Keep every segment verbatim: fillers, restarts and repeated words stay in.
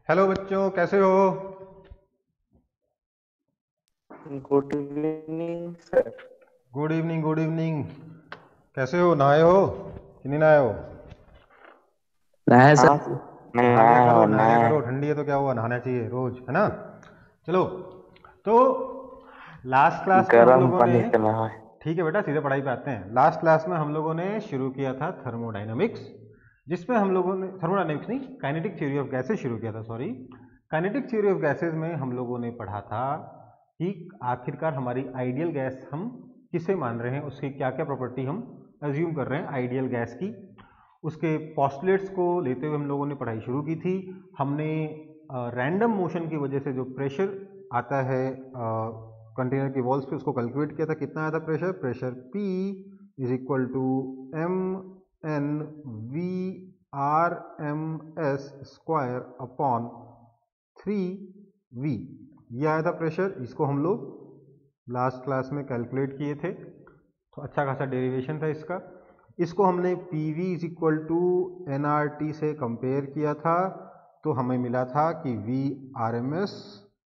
Hello बच्चों, कैसे हो? Good evening sir. Good evening, good evening. कैसे हो? नहाए हो कि नहीं नहाए हो? नया हाँ, सर। नहा लिया नया करो, हो नहा लिया नया करो। है। ठंडी है तो क्या हुआ, नहाना चाहिए रोज, है ना। चलो, तो लास्ट क्लास में हम गर्म लोगों ने, पानी से नहा है। ठीक है बेटा, सीधे पढ़ाई पे आते हैं। लास्ट क्लास में हम लोगों ने शुरू किया था थर्मोडाइनमिक्स, जिसमें हम लोगों ने थर्मोडाइनमिक्स नहीं, काइनेटिक थ्योरी ऑफ गैसेज शुरू किया था। Sorry, kinetic theory of gases में हम लोगों ने पढ़ा था कि आखिरकार हमारी आइडियल गैस हम किसे मान रहे हैं, उसकी क्या क्या प्रॉपर्टी हम एज्यूम कर रहे हैं आइडियल गैस की। उसके पॉस्टुलेट्स को लेते हुए हम लोगों ने पढ़ाई शुरू की थी। हमने रैंडम मोशन की वजह से जो प्रेशर आता है कंटेनर की वॉल्स पे, उसको कैलकुलेट किया था। कितना आया था pressure? Pressure P is equal to M N V R M S square upon three V. ये आया था प्रेशर। इसको हम लोग लास्ट क्लास में कैलकुलेट किए थे, तो अच्छा खासा डेरिवेशन था इसका। इसको हमने P V is equal to N R T से कंपेयर किया था, तो हमें मिला था कि V R M S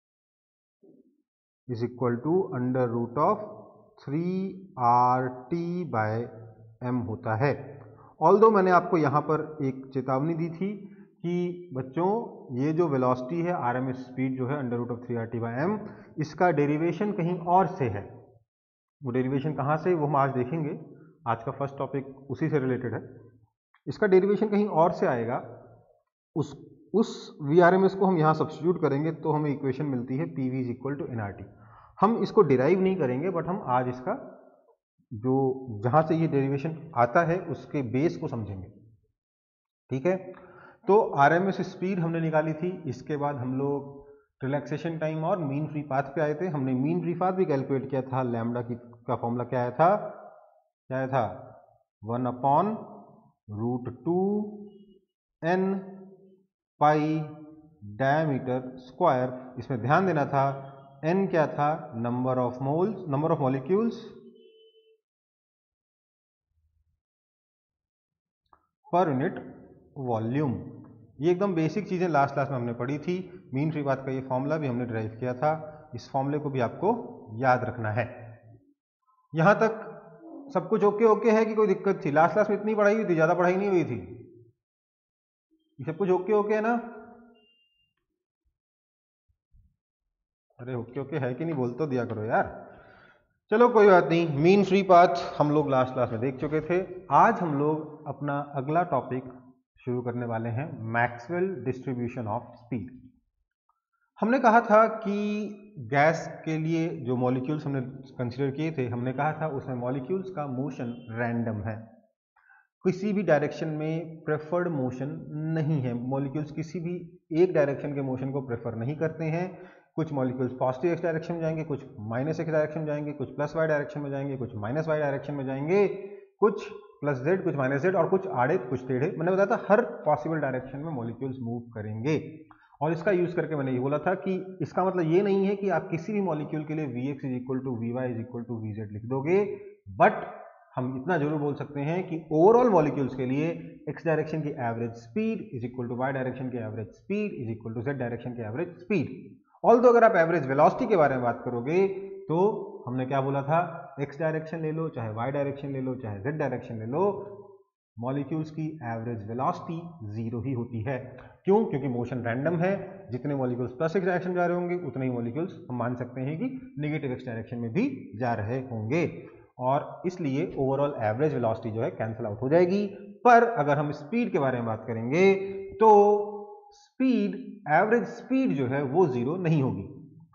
is equal to under root of three R T by M होता है। ऑल दो मैंने आपको यहाँ पर एक चेतावनी दी थी कि बच्चों, ये जो वेलोसिटी है, आर एम एस स्पीड जो है under root of three R T by M, इसका डेरिवेशन कहीं और से है। वो डेरिवेशन कहाँ से, वो हम आज देखेंगे। आज का फर्स्ट टॉपिक उसी से रिलेटेड है। इसका डेरिवेशन कहीं और से आएगा। उस उस वी आर एम एस को हम यहाँ सब्स्टिट्यूट करेंगे तो हमें इक्वेशन मिलती है P V is equal to N R T. हम इसको डिराइव नहीं करेंगे, बट हम आज इसका जो जहाँ से ये डेरिवेशन आता है उसके बेस को समझेंगे। ठीक है, तो आर एम एस स्पीड हमने निकाली थी। इसके बाद हम लोग रिलैक्सेशन टाइम और मीन फ्री पाथ पे आए थे। हमने मीन फ्री पाथ भी कैलकुलेट किया था। लैम्डा की का फॉर्मूला क्या आया था? क्या आया था? One upon root two N pi diameter square. इसमें ध्यान देना था, एन क्या था? Number of moles, number of molecules per unit volume. ये एकदम बेसिक चीज़ें लास्ट क्लास में हमने पढ़ी थी। मीन फ्री पाथ का ये फॉर्मूला भी हमने ड्राइव किया था। इस फॉर्मूले को भी आपको याद रखना है। यहां तक सब कुछ ओके ओके है कि कोई दिक्कत थी? लास्ट क्लास में इतनी पढ़ाई हुई थी, ज़्यादा पढ़ाई नहीं हुई थी। ये सब कुछ ओके ओके है ना? अरे ओके ओके है कि नहीं, बोल तो दिया करो यार। चलो कोई बात नहीं, मीन फ्री पाथ हम लोग लास्ट क्लास में देख चुके थे। आज हम लोग अपना अगला टॉपिक शुरू करने वाले हैं, मैक्सवेल डिस्ट्रीब्यूशन ऑफ स्पीड। हमने कहा था कि गैस के लिए जो मॉलिक्यूल्स हमने कंसीडर किए थे, हमने कहा था उसमें मॉलिक्यूल्स का मोशन रैंडम है। किसी भी डायरेक्शन में प्रेफर्ड मोशन नहीं है। मॉलिक्यूल्स किसी भी एक डायरेक्शन के मोशन को प्रेफर नहीं करते हैं। कुछ मॉलिक्यूल्स पॉजिटिव एक्स डायरेक्शन में जाएंगे, कुछ माइनस एक्स डायरेक्शन में जाएंगे, कुछ प्लस वाई डायरेक्शन में जाएंगे, कुछ माइनस वाई डायरेक्शन में जाएंगे, कुछ प्लस जेड, कुछ माइनस जेड, और कुछ आड़े कुछ टेढ़े। मैंने बताया था हर पॉसिबल डायरेक्शन में मॉलिक्यूल्स मूव करेंगे। और इसका यूज करके मैंने ये बोला था कि इसका मतलब ये नहीं है कि आप किसी भी मॉलिक्यूल के लिए V X is equal to V Y is equal to V Z लिख दोगे, बट हम इतना जरूर बोल सकते हैं कि ओवरऑल मॉलिक्यूल्स के लिए एक्स डायरेक्शन की average speed is equal to Y direction की average speed is equal to Z direction की एवरेज स्पीड। ऑल दो अगर आप एवरेज वेलोसिटी के बारे में बात करोगे तो हमने क्या बोला था? एक्स डायरेक्शन ले लो, चाहे वाई डायरेक्शन ले लो, चाहे जेड डायरेक्शन ले लो, मॉलिक्यूल्स की एवरेज वेलोसिटी जीरो ही होती है। क्यों? क्योंकि मोशन रैंडम है। जितने मॉलिक्यूल्स प्लस एक्स डायरेक्शन जा रहे होंगे, उतने ही मॉलिक्यूल्स हम मान सकते हैं कि नेगेटिव एक्स डायरेक्शन में भी जा रहे होंगे, और इसलिए ओवरऑल एवरेज वेलोसिटी जो है कैंसिल आउट हो जाएगी। पर अगर हम स्पीड के बारे में बात करेंगे तो स्पीड, एवरेज स्पीड जो है वो जीरो नहीं होगी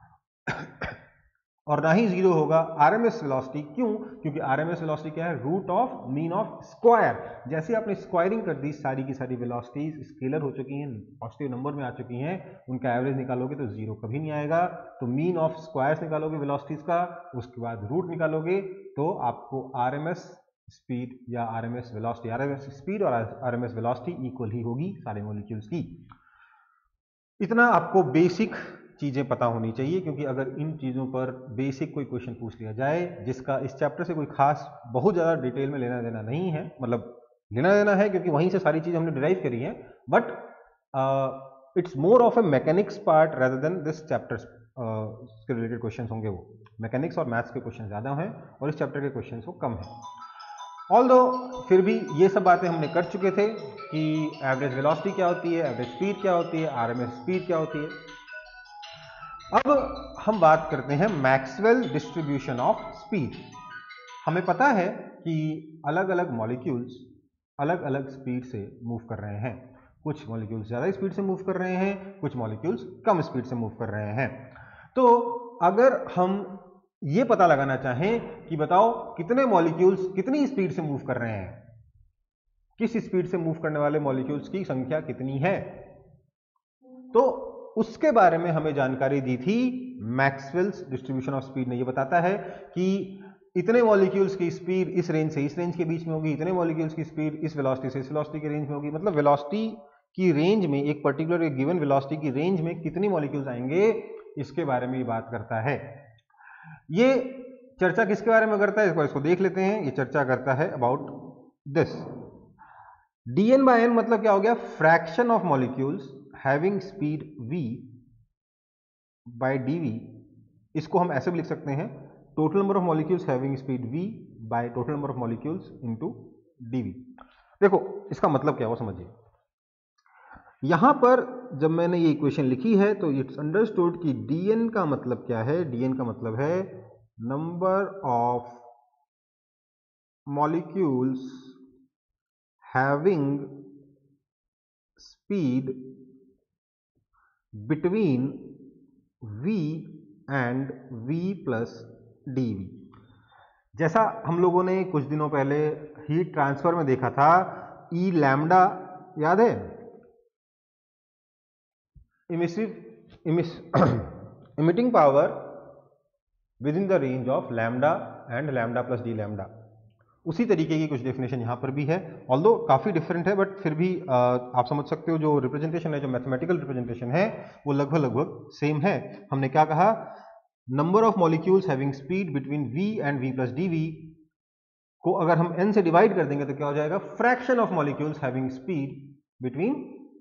और ना ही जीरो होगा आरएमएस वेलोसिटी। क्यों? क्योंकि आरएमएस वेलोसिटी क्या है? Root of mean of square. जैसे आपने स्क्वायरिंग कर दी, सारी की सारी वेलोसिटीज स्केलर हो चुकी हैं, पॉजिटिव नंबर में आ चुकी हैं, उनका एवरेज निकालोगे तो जीरो कभी नहीं आएगा। तो मीन ऑफ स्क्वायर्स निकालोगे वेलोसिटीज का, उसके बाद रूट निकालोगे, तो आपको आरएमएस स्पीड या आरएमएस वेलोसिटी, आरएमएस स्पीड और आरएमएस वेलोसिटी इक्वल ही होगी सारे मॉलिक्यूल्स की। इतना आपको बेसिक चीज़ें पता होनी चाहिए, क्योंकि अगर इन चीज़ों पर बेसिक कोई क्वेश्चन पूछ लिया जाए जिसका इस चैप्टर से कोई खास बहुत ज़्यादा डिटेल में लेना देना नहीं है, मतलब लेना देना है क्योंकि वहीं से सारी चीज़ हमने डिराइव करी है, but it's more of a mechanics part rather than this chapters के रिलेटेड क्वेश्चन होंगे, वो मैकेनिक्स और मैथ्स के क्वेश्चन ज़्यादा हैं और इस चैप्टर के क्वेश्चन वो कम हैं। ऑल्दो फिर भी ये सब बातें हमने कर चुके थे कि एवरेज वेलोसिटी क्या होती है, एवरेज स्पीड क्या होती है, आरएमएस स्पीड क्या होती है। अब हम बात करते हैं मैक्सवेल डिस्ट्रीब्यूशन ऑफ स्पीड। हमें पता है कि अलग अलग मॉलिक्यूल्स अलग अलग स्पीड से मूव कर रहे हैं, कुछ मॉलिक्यूल्स ज़्यादा स्पीड से मूव कर रहे हैं, कुछ मॉलिक्यूल्स कम स्पीड से मूव कर रहे हैं। तो अगर हम ये पता लगाना चाहें कि बताओ कितने मॉलिक्यूल्स कितनी स्पीड से मूव कर रहे हैं, किस स्पीड से मूव करने वाले मॉलिक्यूल्स की संख्या कितनी है, तो उसके बारे में हमें जानकारी दी थी मैक्सवेल्स डिस्ट्रीब्यूशन ऑफ स्पीड ने। ये बताता है कि इतने मॉलिक्यूल्स की स्पीड इस रेंज से इस रेंज के बीच में होगी, इतने मॉलिक्यूल्स की स्पीड इस वेलोसिटी से इस वेलोसिटी के रेंज में होगी। मतलब वेलोसिटी की रेंज में, एक पर्टिकुलर एक गिवन वेलोसिटी की रेंज में कितनी मॉलिक्यूल्स आएंगे, इसके बारे में ये बात करता है। ये चर्चा किसके बारे में करता है, इसको इसको देख लेते हैं। ये चर्चा करता है about this dn by n, मतलब क्या हो गया, fraction of molecules having speed v by dv। इसको हम ऐसे भी लिख सकते हैं, total number of molecules having speed v by total number of molecules into dv। देखो इसका मतलब क्या हो समझिए। यहां पर जब मैंने ये इक्वेशन लिखी है तो इट्स अंडरस्टूड कि dn का मतलब क्या है, dn का मतलब है number of molecules having speed between v and v plus dv। जैसा हम लोगों ने कुछ दिनों पहले हीट ट्रांसफर में देखा था, ई लैम्डा याद है, emissive emitting power within the range of lambda and lambda plus D lambda. उसी तरीके की कुछ डेफिनेशन यहाँ पर भी है, ऑल्दो काफ़ी डिफरेंट है, बट फिर भी आ, आप समझ सकते हो जो रिप्रेजेंटेशन है, जो मैथमेटिकल रिप्रेजेंटेशन है वो लगभग लगभग सेम है। हमने क्या कहा, number of molecules having speed between v and v plus D V को अगर हम n से डिवाइड कर देंगे तो क्या हो जाएगा, fraction of molecules having speed between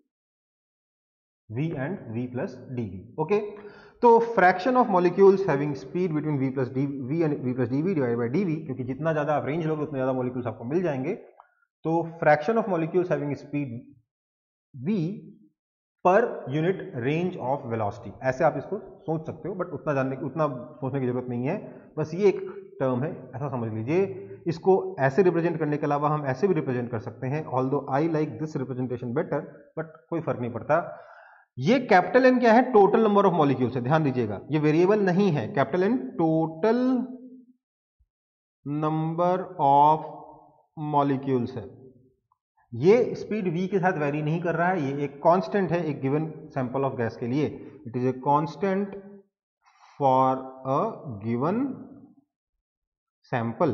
v and v plus D V. Okay, तो fraction of molecules having speed between v plus D V and v plus D V divide by D V, क्योंकि जितना ज्यादा आप range लोगे उतने ज्यादा molecules आपको मिल जाएंगे। तो fraction of molecules having speed v per unit range of velocity, ऐसे आप इसको सोच सकते हो, बट उतना जानने उतना सोचने की जरूरत नहीं है, बस ये एक टर्म है, ऐसा समझ लीजिए। इसको ऐसे रिप्रेजेंट करने के अलावा हम ऐसे भी रिप्रेजेंट कर सकते हैं, although I like this representation better, but कोई फर्क नहीं पड़ता। ये कैपिटल एन क्या है, टोटल नंबर ऑफ मॉलिक्यूल्स है, ध्यान दीजिएगा, ये वेरिएबल नहीं है। Capital N total number of molecules है। ये स्पीड v के साथ वेरी नहीं कर रहा है, ये एक कांस्टेंट है एक गिवन सैंपल ऑफ गैस के लिए। It is a constant for a given sample.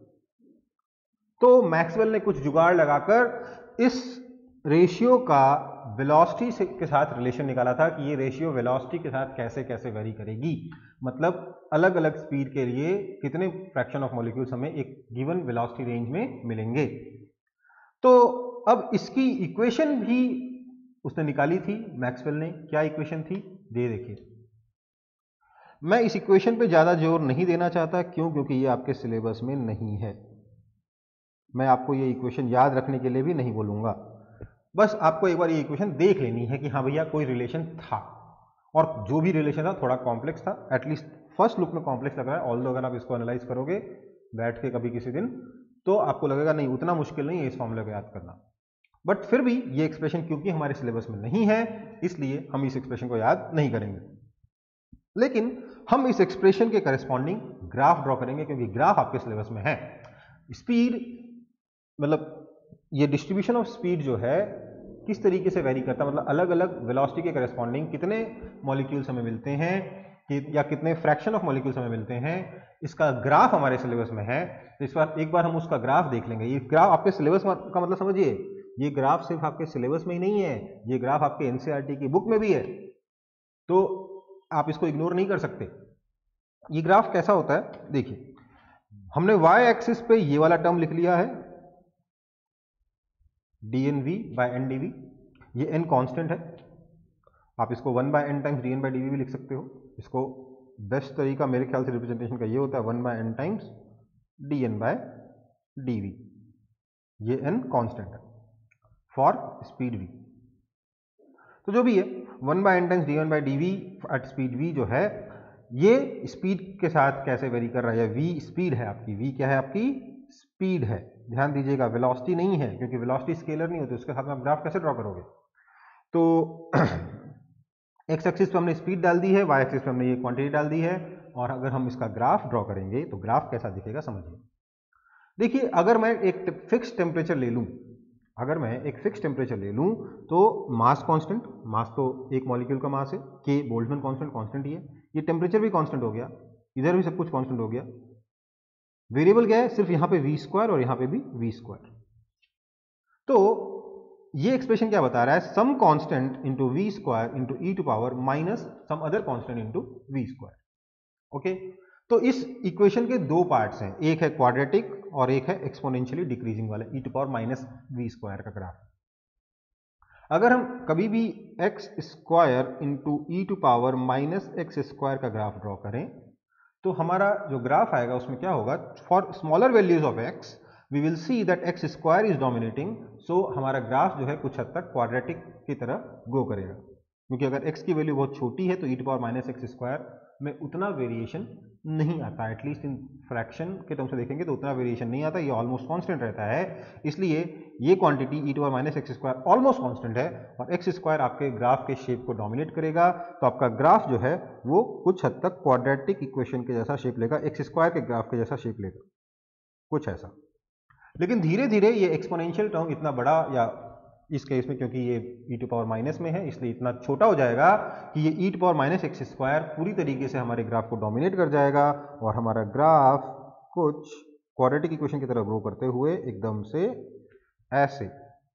तो मैक्सवेल ने कुछ जुगाड़ लगाकर इस रेशियो का वेलोसिटी के साथ रिलेशन निकाला था कि ये रेशियो वेलोसिटी के साथ कैसे कैसे वेरी करेगी, मतलब अलग अलग स्पीड के लिए कितने फ्रैक्शन ऑफ मॉलिक्यूल्स हमें एक गिवन वेलोसिटी रेंज में मिलेंगे। तो अब इसकी इक्वेशन भी उसने निकाली थी मैक्सवेल ने। क्या इक्वेशन थी, दे देखिए। मैं इस इक्वेशन पे ज़्यादा जोर नहीं देना चाहता, क्यों, क्योंकि ये आपके सिलेबस में नहीं है। मैं आपको ये इक्वेशन याद रखने के लिए भी नहीं बोलूँगा, बस आपको एक बार ये इक्वेशन देख लेनी है कि हाँ भैया कोई रिलेशन था, और जो भी रिलेशन था थोड़ा कॉम्प्लेक्स था, एटलीस्ट फर्स्ट लुक में कॉम्प्लेक्स लग रहा है। ऑल्दो अगर आप इसको एनालाइज करोगे बैठ के कभी किसी दिन तो आपको लगेगा नहीं उतना मुश्किल नहीं है इस फॉर्मूले को याद करना, बट फिर भी ये एक्सप्रेशन क्योंकि हमारे सिलेबस में नहीं है इसलिए हम इस एक्सप्रेशन को याद नहीं करेंगे, लेकिन हम इस एक्सप्रेशन के करस्पॉन्डिंग ग्राफ ड्रॉ करेंगे, क्योंकि ग्राफ आपके सिलेबस में है। स्पीड मतलब ये डिस्ट्रीब्यूशन ऑफ स्पीड जो है किस तरीके से वेरी करता है, मतलब अलग अलग वेलोसिटी के करस्पॉन्डिंग कितने मॉलिक्यूल्स हमें मिलते हैं कि या कितने फ्रैक्शन ऑफ मॉलिक्यूल्स हमें मिलते हैं, इसका ग्राफ हमारे सिलेबस में है। तो इस बार एक बार हम उसका ग्राफ देख लेंगे। ये ग्राफ आपके सिलेबस का मतलब समझिए, ये ग्राफ सिर्फ आपके सिलेबस में ही नहीं है, ये ग्राफ आपके एनसीईआरटी की बुक में भी है, तो आप इसको इग्नोर नहीं कर सकते। ये ग्राफ कैसा होता है देखिए, हमने वाई एक्सिस पे ये वाला टर्म लिख लिया है D N V by N D we, ये एन कॉन्स्टेंट है, आप इसको one by N times D N by D V भी लिख सकते हो। इसको बेस्ट तरीका मेरे ख्याल से रिप्रेजेंटेशन का ये होता है one by N times D N by D we. ये एन कांस्टेंट है फॉर स्पीड वी। तो जो भी है one by N times d one by D v at speed v जो है ये स्पीड के साथ कैसे वेरी कर रहा है। वी स्पीड है आपकी, वी क्या है आपकी स्पीड है। ध्यान दीजिएगा वेलोसिटी नहीं है, क्योंकि वेलोसिटी स्केलर नहीं होती, उसके साथ में आप ग्राफ कैसे ड्रॉ करोगे। तो एक्स एक्सिस पे हमने स्पीड डाल दी है, वाई एक्सिस पे हमने ये क्वांटिटी डाल दी है, और अगर हम इसका ग्राफ ड्रॉ करेंगे तो ग्राफ कैसा दिखेगा समझिए। देखिए अगर मैं एक फिक्स टेम्परेचर ले लूं, अगर मैं एक फिक्स टेम्परेचर ले लूं तो मास कांस्टेंट, मास तो एक मॉलिक्यूल का मास है, के बोल्ट्जमैन कांस्टेंट कांस्टेंट ही है, ये टेम्परेचर भी कांस्टेंट हो गया, इधर भी सब कुछ कांस्टेंट हो गया। वेरिएबल क्या है, सिर्फ यहां पे वी स्क्वायर और यहां पे भी वी स्क्वायर। तो ये एक्सप्रेशन क्या बता रहा है, some constant into V square into E to power minus some other constant into V square. Okay, तो इस इक्वेशन के दो पार्ट्स हैं, एक है क्वाड्रेटिक और एक है एक्सपोनेंशियली डिक्रीजिंग वाला E to power minus V square का ग्राफ। अगर हम कभी भी X square into E to power minus X square का ग्राफ ड्रॉ करें तो हमारा जो ग्राफ आएगा उसमें क्या होगा, for smaller values of X we will see that X square is dominating. So हमारा ग्राफ जो है कुछ हद तक क्वाड्रेटिक की तरह ग्रो करेगा, क्योंकि अगर x की वैल्यू बहुत छोटी है तो E to power minus X square में उतना वेरिएशन नहीं आता, एटलीस्ट इन फ्रैक्शन के टर्म से देखेंगे तो उतना वेरिएशन नहीं आता, ये ऑलमोस्ट कांस्टेंट रहता है। इसलिए ये quantity E to power minus X square almost constant है और एक्स स्क्वायर आपके ग्राफ के शेप को डोमिनेट करेगा। तो आपका ग्राफ जो है वो कुछ हद तक क्वाड्रेटिक इक्वेशन के जैसा शेप लेगा, एक्स स्क्वायर के ग्राफ के जैसा शेप लेगा, कुछ ऐसा। लेकिन धीरे धीरे ये एक्सपोनेंशियल टर्म इतना बड़ा, या इस केस में क्योंकि ये ई टू पावर माइनस में है इसलिए इतना छोटा हो जाएगा कि ये E to power minus X square पूरी तरीके से हमारे ग्राफ को डोमिनेट कर जाएगा और हमारा ग्राफ कुछ क्वाड्रेटिक इक्वेशन की तरह ग्रो करते हुए एकदम से ऐसे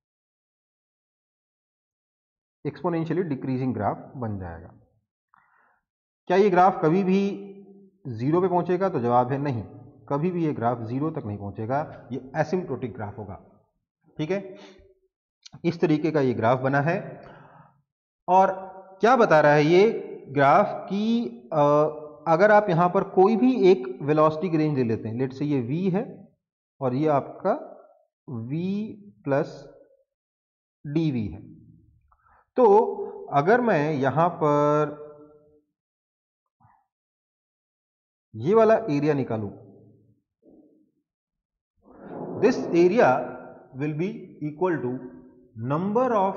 एक्सपोनेंशियली डिक्रीजिंग ग्राफ बन जाएगा। क्या ये ग्राफ कभी भी जीरो पे पहुंचेगा, तो जवाब है नहीं, कभी भी ये ग्राफ जीरो तक नहीं पहुंचेगा, ये एसिम्प्टोटिक ग्राफ होगा। ठीक है, इस तरीके का ये ग्राफ बना है। और क्या बता रहा है ये ग्राफ कि आ, अगर आप यहां पर कोई भी एक वेलोसिटी की रेंज ले लेते हैं, लेट से ये v है और ये आपका v प्लस डी वी है, तो अगर मैं यहां पर ये वाला एरिया निकालूं, this area will be equal to number of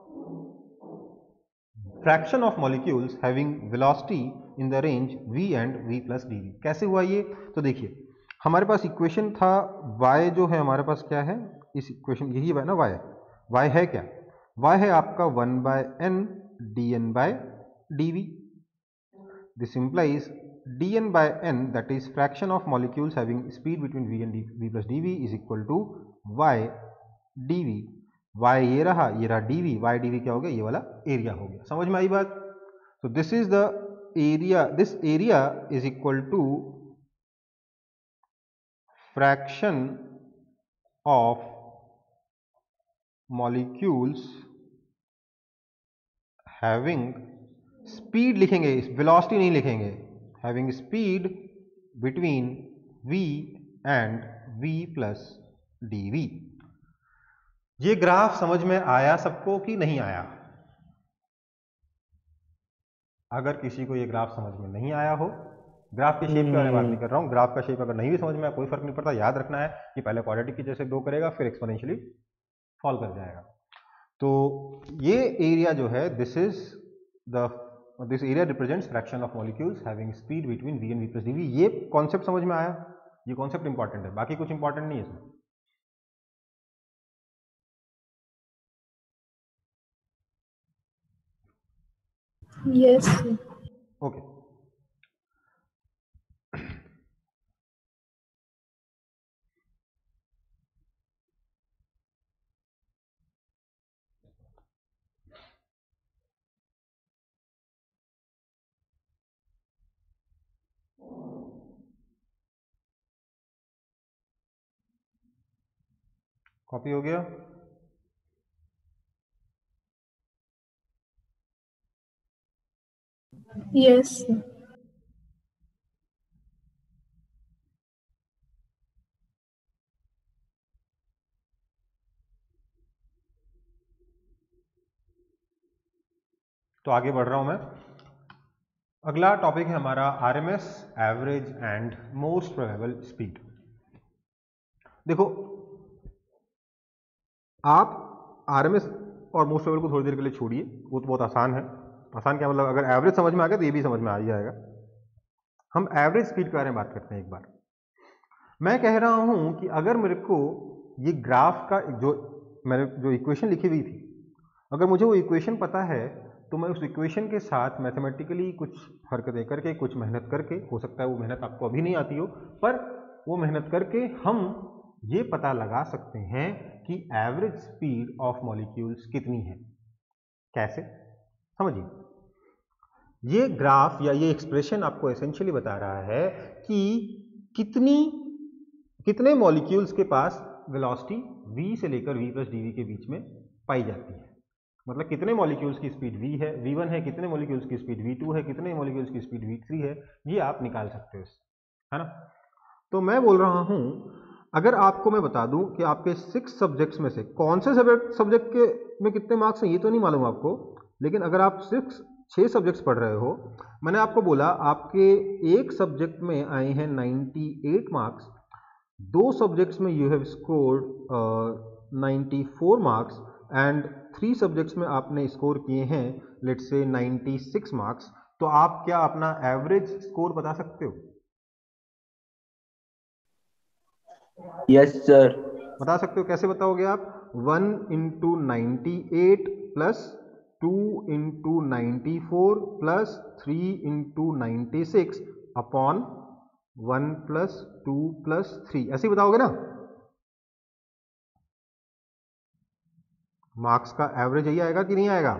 fraction of molecules having velocity in the range v and v plus dv। कैसे हुआ ये, तो देखिए हमारे पास इक्वेशन था y, जो है हमारे पास क्या है इस इक्वेशन, यही है ना y, y है क्या, y है आपका one by N D N by D V. This implies dn by n, that is fraction of molecules having speed between v and v plus dv is equal to y dv। y ये रहा, ये रहा dv, y dv क्या हो गया, ये वाला area हो गया। समझ में आई बात। तो this is the area, this area is equal to fraction of molecules having speed, लिखेंगे वेलोसिटी नहीं लिखेंगे, having speed between v and v plus dv। ये ग्राफ समझ में आया सबको कि नहीं आया? अगर किसी को ये ग्राफ समझ में नहीं आया हो, ग्राफ के शेप के बारे में बात नहीं कर रहा हूं, ग्राफ का शेप अगर नहीं भी समझ में आया कोई फर्क नहीं पड़ता, याद रखना है कि पहले क्वाड्रेटिक की जैसे ग्रो करेगा फिर एक्सपोनेंशियली फॉल कर जाएगा। तो ये एरिया जो है this is the this area represents fraction of molecules having speed between v and v plus dv। ये कॉन्सेप्ट समझ में आया, ये कॉन्सेप्ट इंपॉर्टेंट है, बाकी कुछ इंपॉर्टेंट नहीं है इसमें। Yes. ओके, कॉपी हो गया। Yes. तो आगे बढ़ रहा हूं मैं। अगला टॉपिक है हमारा RMS, average and most probable speed. देखो, आप आरएमएस और मोस्ट प्रोबेबल को थोड़ी देर के लिए छोड़िए, वो तो बहुत आसान है। आसान क्या मतलब, अगर एवरेज समझ में आ गया तो ये भी समझ में आ ही जाएगा। हम एवरेज स्पीड के बारे में बात करते हैं एक बार। मैं कह रहा हूं कि अगर मेरे को ये ग्राफ का जो मैंने जो इक्वेशन लिखी हुई थी, अगर मुझे वो इक्वेशन पता है तो मैं उस इक्वेशन के साथ मैथमेटिकली कुछ हरकतें करके, कुछ मेहनत करके, हो सकता है वो मेहनत आपको अभी नहीं आती हो, पर वो मेहनत करके हम ये पता लगा सकते हैं कि एवरेज स्पीड ऑफ मॉलिक्यूल्स कितनी है। कैसे? समझिए, ये ग्राफ या ये एक्सप्रेशन आपको एसेंशियली बता रहा है कि कितनी कितने मॉलिक्यूल्स के पास वेलोसिटी v से लेकर v प्लस डी वी के बीच में पाई जाती है। मतलब कितने मॉलिक्यूल्स की स्पीड v है, वी वन है, कितने मॉलिक्यूल्स की स्पीड वी टू है, कितने मॉलिक्यूल्स की स्पीड वी थ्री है, ये आप निकाल सकते हो, है ना। तो मैं बोल रहा हूं, अगर आपको मैं बता दूं कि आपके सिक्स सब्जेक्ट्स में से कौन से सब्जेक्ट सब्जेक्ट के में कितने मार्क्स हैं ये तो नहीं मालूम आपको, लेकिन अगर आप सिक्स छः सब्जेक्ट्स पढ़ रहे हो, मैंने आपको बोला आपके एक सब्जेक्ट में आए हैं नाइन्टी एट मार्क्स, दो सब्जेक्ट्स में you have scored ninety four marks and three subjects में आपने स्कोर किए हैं let's say ninety six marks, तो आप क्या अपना एवरेज स्कोर बता सकते हो? Yes sir. बता सकते हो, कैसे बताओगे आप? One into ninety eight plus two into ninety four plus three into ninety six upon one plus two plus three, ऐसे ही बताओगे ना। मार्क्स का एवरेज यही आएगा कि नहीं आएगा?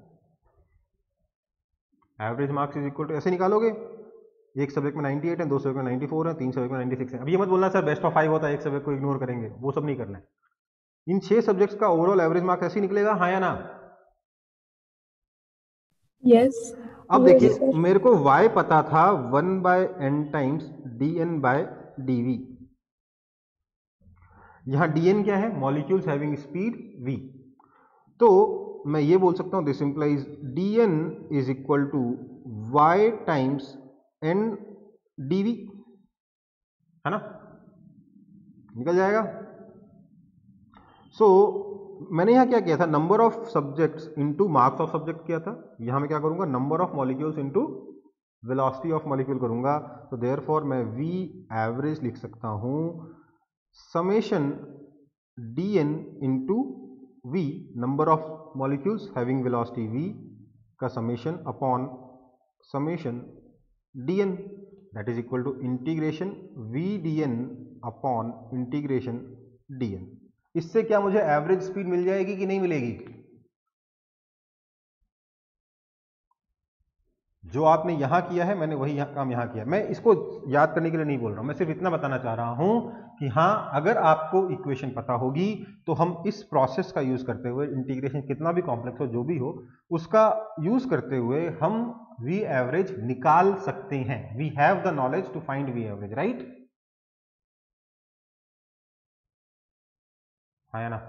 Average marks is equal to, ऐसे निकालोगे, एक सब्जेक्ट में नाइन्टी एट है, दो सब्जेक्ट में नाइन्टी फोर है, तीन सब्जेक्ट में नाइन्टी सिक्स है। अब ये मत बोलना सर बेस्ट ऑफ फाइव होता है, एक सब्जेक्ट को इग्नोर करेंगे, वो सब नहीं करना है। इन छह सब्जेक्ट्स का ओवरऑल एवरेज मार्क्स ऐसे निकलेगा, हाँ या ना? Yes. अब Yes, देखिए, sir. मेरे को y पता था one by N times D N by D V. यहां dn क्या है? Molecules having speed v। तो मैं ये बोल सकता हूं this implies dn is equal to y times n dv, है ना, निकल जाएगा। सो so, मैंने यहां क्या किया था, number of subjects into marks of subject किया था। यहां मैं क्या करूंगा, number of molecules into velocity of molecule करूंगा। तो देयरफॉर मैं v एवरेज लिख सकता हूं summation dn into v, number of molecules having velocity v का summation upon summation dn, that is equal to integration v dn upon integration dn। इससे क्या मुझे एवरेज स्पीड मिल जाएगी कि नहीं मिलेगी? जो आपने यहां किया है मैंने वही यहाँ काम यहां किया। मैं इसको याद करने के लिए नहीं बोल रहा हूं, मैं सिर्फ इतना बताना चाह रहा हूं कि हाँ, अगर आपको इक्वेशन पता होगी तो हम इस प्रोसेस का यूज करते हुए, इंटीग्रेशन कितना भी कॉम्प्लेक्स हो, जो भी हो, उसका यूज करते हुए हम वी एवरेज निकाल सकते हैं। We have the knowledge to find V average, right? हाँ या ना?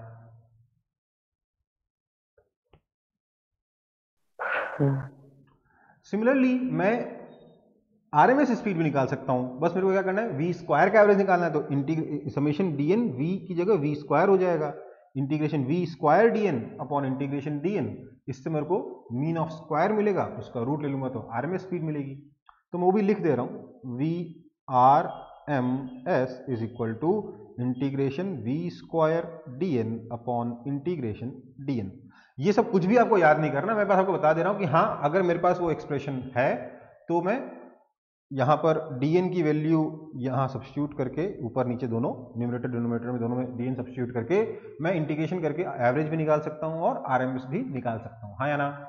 सिमिलरली मैं आरएमएस स्पीड भी निकाल सकता हूं। बस मेरे को क्या करना है, वी स्क्वायर का एवरेज निकालना है। तो इंटीग्रे समेशन डीएन वी की जगह वी स्क्वायर हो जाएगा, integration V square DN upon integration DN. इससे मेरे को मीन ऑफ स्क्वायर मिलेगा, उसका रूट ले लूंगा तो आरएमएस स्पीड मिलेगी। तो मैं वो भी लिख दे रहा हूं, V R M S is equal to integration V square DN upon integration DN. ये सब कुछ भी आपको याद नहीं करना, मैं बस आपको बता दे रहा हूं कि हाँ, अगर मेरे पास वो एक्सप्रेशन है तो मैं यहां पर dn की वैल्यू यहां सब्स्टिट्यूट करके, ऊपर नीचे दोनों न्यूमरेटर डिनोमिनेटर में दोनों में dn सब्स्टिट्यूट करके मैं इंटीग्रेशन करके एवरेज भी निकाल सकता हूं और आरएमएस भी निकाल सकता हूं, हाँ या ना?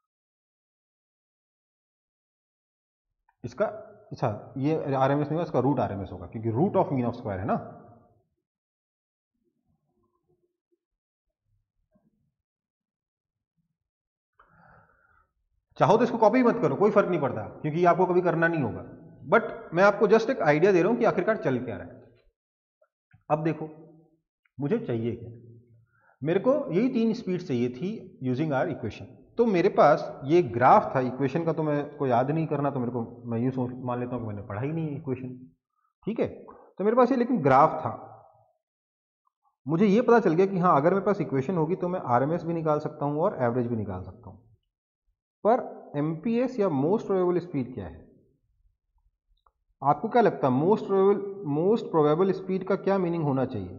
इसका अच्छा, ये आरएमएस नहीं होगा, इसका रूट आरएमएस होगा, क्योंकि root of mean of square है ना। चाहो तो इसको कॉपी मत करो, कोई फर्क नहीं पड़ता, क्योंकि ये आपको कभी करना नहीं होगा, बट मैं आपको जस्ट एक आइडिया दे रहा हूं कि आखिरकार चल क्या रहा है। अब देखो मुझे चाहिए क्या, मेरे को यही तीन स्पीड चाहिए थी यूजिंग आर इक्वेशन। तो मेरे पास ये ग्राफ था, इक्वेशन का तो मैं को याद नहीं करना, तो मेरे को मैं यूँ सोच मान लेता हूँ कि मैंने पढ़ा ही नहीं है इक्वेशन, ठीक है। तो मेरे पास ये लेकिन ग्राफ था, मुझे ये पता चल गया कि हाँ अगर मेरे पास इक्वेशन होगी तो मैं आरएमएस भी निकाल सकता हूँ और एवरेज भी निकाल सकता हूँ। पर एमपीएस या मोस्ट प्रोबेबल स्पीड क्या है? आपको क्या लगता है most probable most probable speed का क्या मीनिंग होना चाहिए?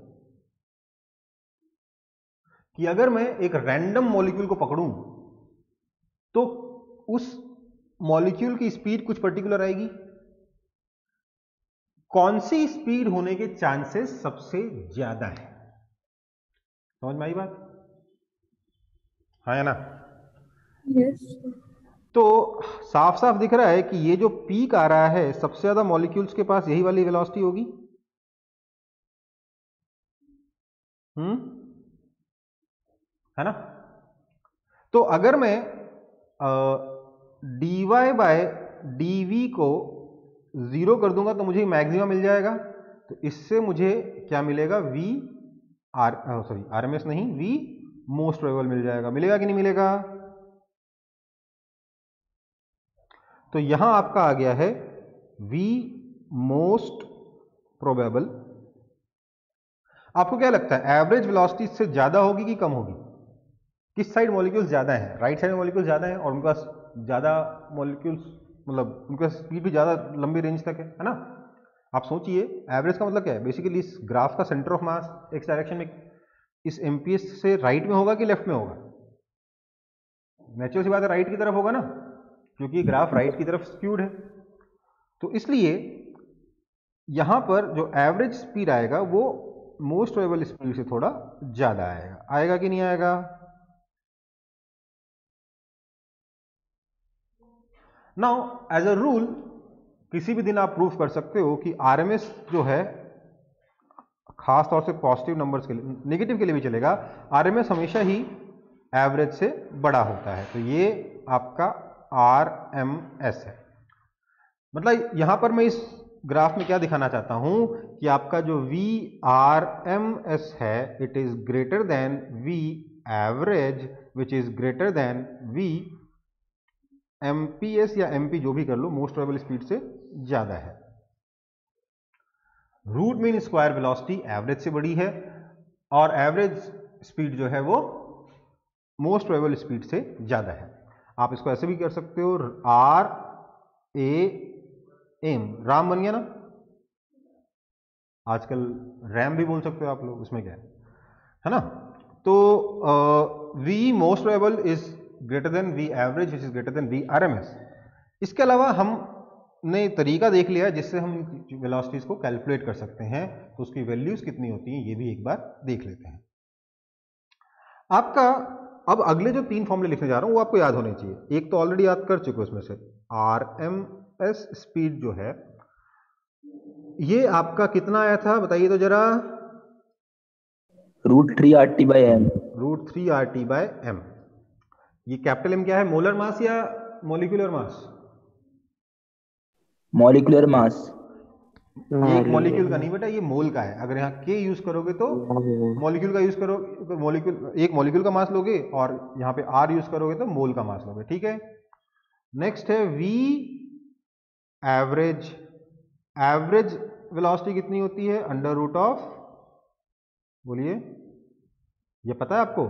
कि अगर मैं एक रैंडम मॉलिक्यूल को पकड़ूं तो उस मॉलिक्यूल की स्पीड कुछ पर्टिकुलर आएगी। कौन सी स्पीड होने के चांसेस सबसे ज्यादा है? समझ में आई बात? हाँ या ना? Yes. तो साफ साफ दिख रहा है कि ये जो पीक आ रहा है सबसे ज्यादा मॉलिक्यूल्स के पास यही वाली वेलोसिटी होगी। हम्म है ना? तो अगर मैं D Y by D V को जीरो कर दूंगा तो मुझे मैक्सिमम मिल जाएगा। तो इससे मुझे क्या मिलेगा? V R sorry R M S नहीं, वी मोस्ट प्रोबेबल मिल जाएगा। मिलेगा कि नहीं मिलेगा? तो यहां आपका आ गया है वी मोस्ट प्रोबेबल। आपको क्या लगता है एवरेज वेलोसिटी से ज्यादा होगी कि कम होगी? किस साइड मॉलिक्यूल्स ज्यादा है? राइट साइड में मॉलिक्यूल्स ज्यादा है और उनका ज्यादा मॉलिक्यूल्स मतलब उनका स्पीड भी ज्यादा लंबी रेंज तक है, है ना? आप सोचिए एवरेज का मतलब क्या है? बेसिकली इस ग्राफ का centre of mass X direction में इस एमपीएस से राइट में होगा कि लेफ्ट में होगा? नेचुरल सी बात है राइट की तरफ होगा ना, क्योंकि ग्राफ राइट की तरफ स्क्यूड है। तो इसलिए यहां पर जो एवरेज स्पीड आएगा वो मोस्ट प्रोबेबल स्पीड से थोड़ा ज्यादा आएगा। आएगा कि नहीं आएगा? नाउ एज अ रूल किसी भी दिन आप प्रूफ कर सकते हो कि आरएमएस जो है, खास तौर से पॉजिटिव नंबर्स के लिए, नेगेटिव के लिए भी चलेगा, आरएमएस हमेशा ही एवरेज से बड़ा होता है। तो ये आपका आरएमएस है। मतलब यहां पर मैं इस ग्राफ में क्या दिखाना चाहता हूं कि आपका जो वी आर एम एस है it is greater than V average which is greater than V MPS या एमपी, जो भी कर लो, मोस्ट प्रोबेबल स्पीड से ज्यादा है। Root mean square velocity average से बड़ी है और एवरेज स्पीड जो है वो मोस्ट प्रोबेबल स्पीड से ज्यादा है। आप इसको ऐसे भी कर सकते हो, आर ए एम, राम बन गया ना, आजकल रैम भी बोल सकते हो आप लोग, उसमें क्या है, है ना? तो V most probable is greater than V average which is greater than V RMS. इसके अलावा हमने तरीका देख लिया जिससे हम वेलोसिटीज को कैलकुलेट कर सकते हैं, तो उसकी वैल्यूज कितनी होती हैं ये भी एक बार देख लेते हैं। आपका अब अगले जो तीन फॉर्मूले लिखने जा रहा हूं वो आपको याद होने चाहिए। एक तो ऑलरेडी याद कर चुके हो उसमें से, आर एम एस स्पीड जो है ये आपका कितना आया था बताइए तो जरा? Root three R T by M. Root three R T by M. ये कैपिटल एम क्या है, मोलर मास या मॉलिक्यूलर मास? Molecular mass. एक मॉलिक्यूल का नहीं बेटा, ये मोल का है। अगर यहाँ के यूज करोगे तो मॉलिक्यूल का यूज करो, मॉलिक्यूल एक मॉलिक्यूल का मास लोगे, और यहाँ पे आर यूज करोगे तो मोल का मास लोगे, ठीक है। नेक्स्ट है वी एवरेज। एवरेज वेलोसिटी कितनी होती है? अंडर रूट ऑफ, बोलिए, ये पता है आपको?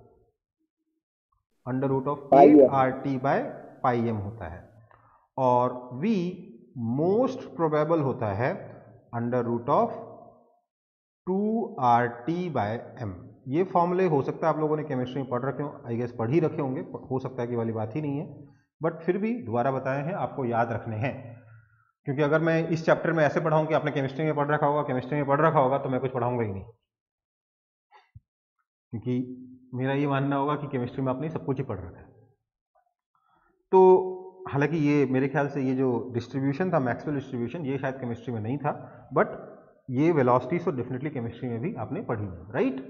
Under root of eight R T by pi M होता है। और वी मोस्ट प्रोबेबल होता है under root of two R T by M. ये फॉर्मूले हो सकता है आप लोगों ने केमिस्ट्री में पढ़ रखे हो, आई गेस पढ़ ही रखे होंगे, हो सकता है कि वाली बात ही नहीं है, बट फिर भी दोबारा बताए हैं, आपको याद रखने हैं। क्योंकि अगर मैं इस चैप्टर में ऐसे पढ़ाऊं कि आपने केमिस्ट्री में पढ़ रखा होगा, केमिस्ट्री में पढ़ रखा होगा, तो मैं कुछ पढ़ाऊंगा ही नहीं, क्योंकि मेरा ये मानना होगा कि केमिस्ट्री में आपने सब कुछ ही पढ़ रखा है। तो हालांकि ये मेरे ख्याल से ये जो डिस्ट्रीब्यूशन था, मैक्सवेल डिस्ट्रीब्यूशन, ये शायद केमिस्ट्री में नहीं था, बट ये वेलोसिटीज तो डेफिनेटली केमिस्ट्री में भी आपने पढ़ी है, राइट?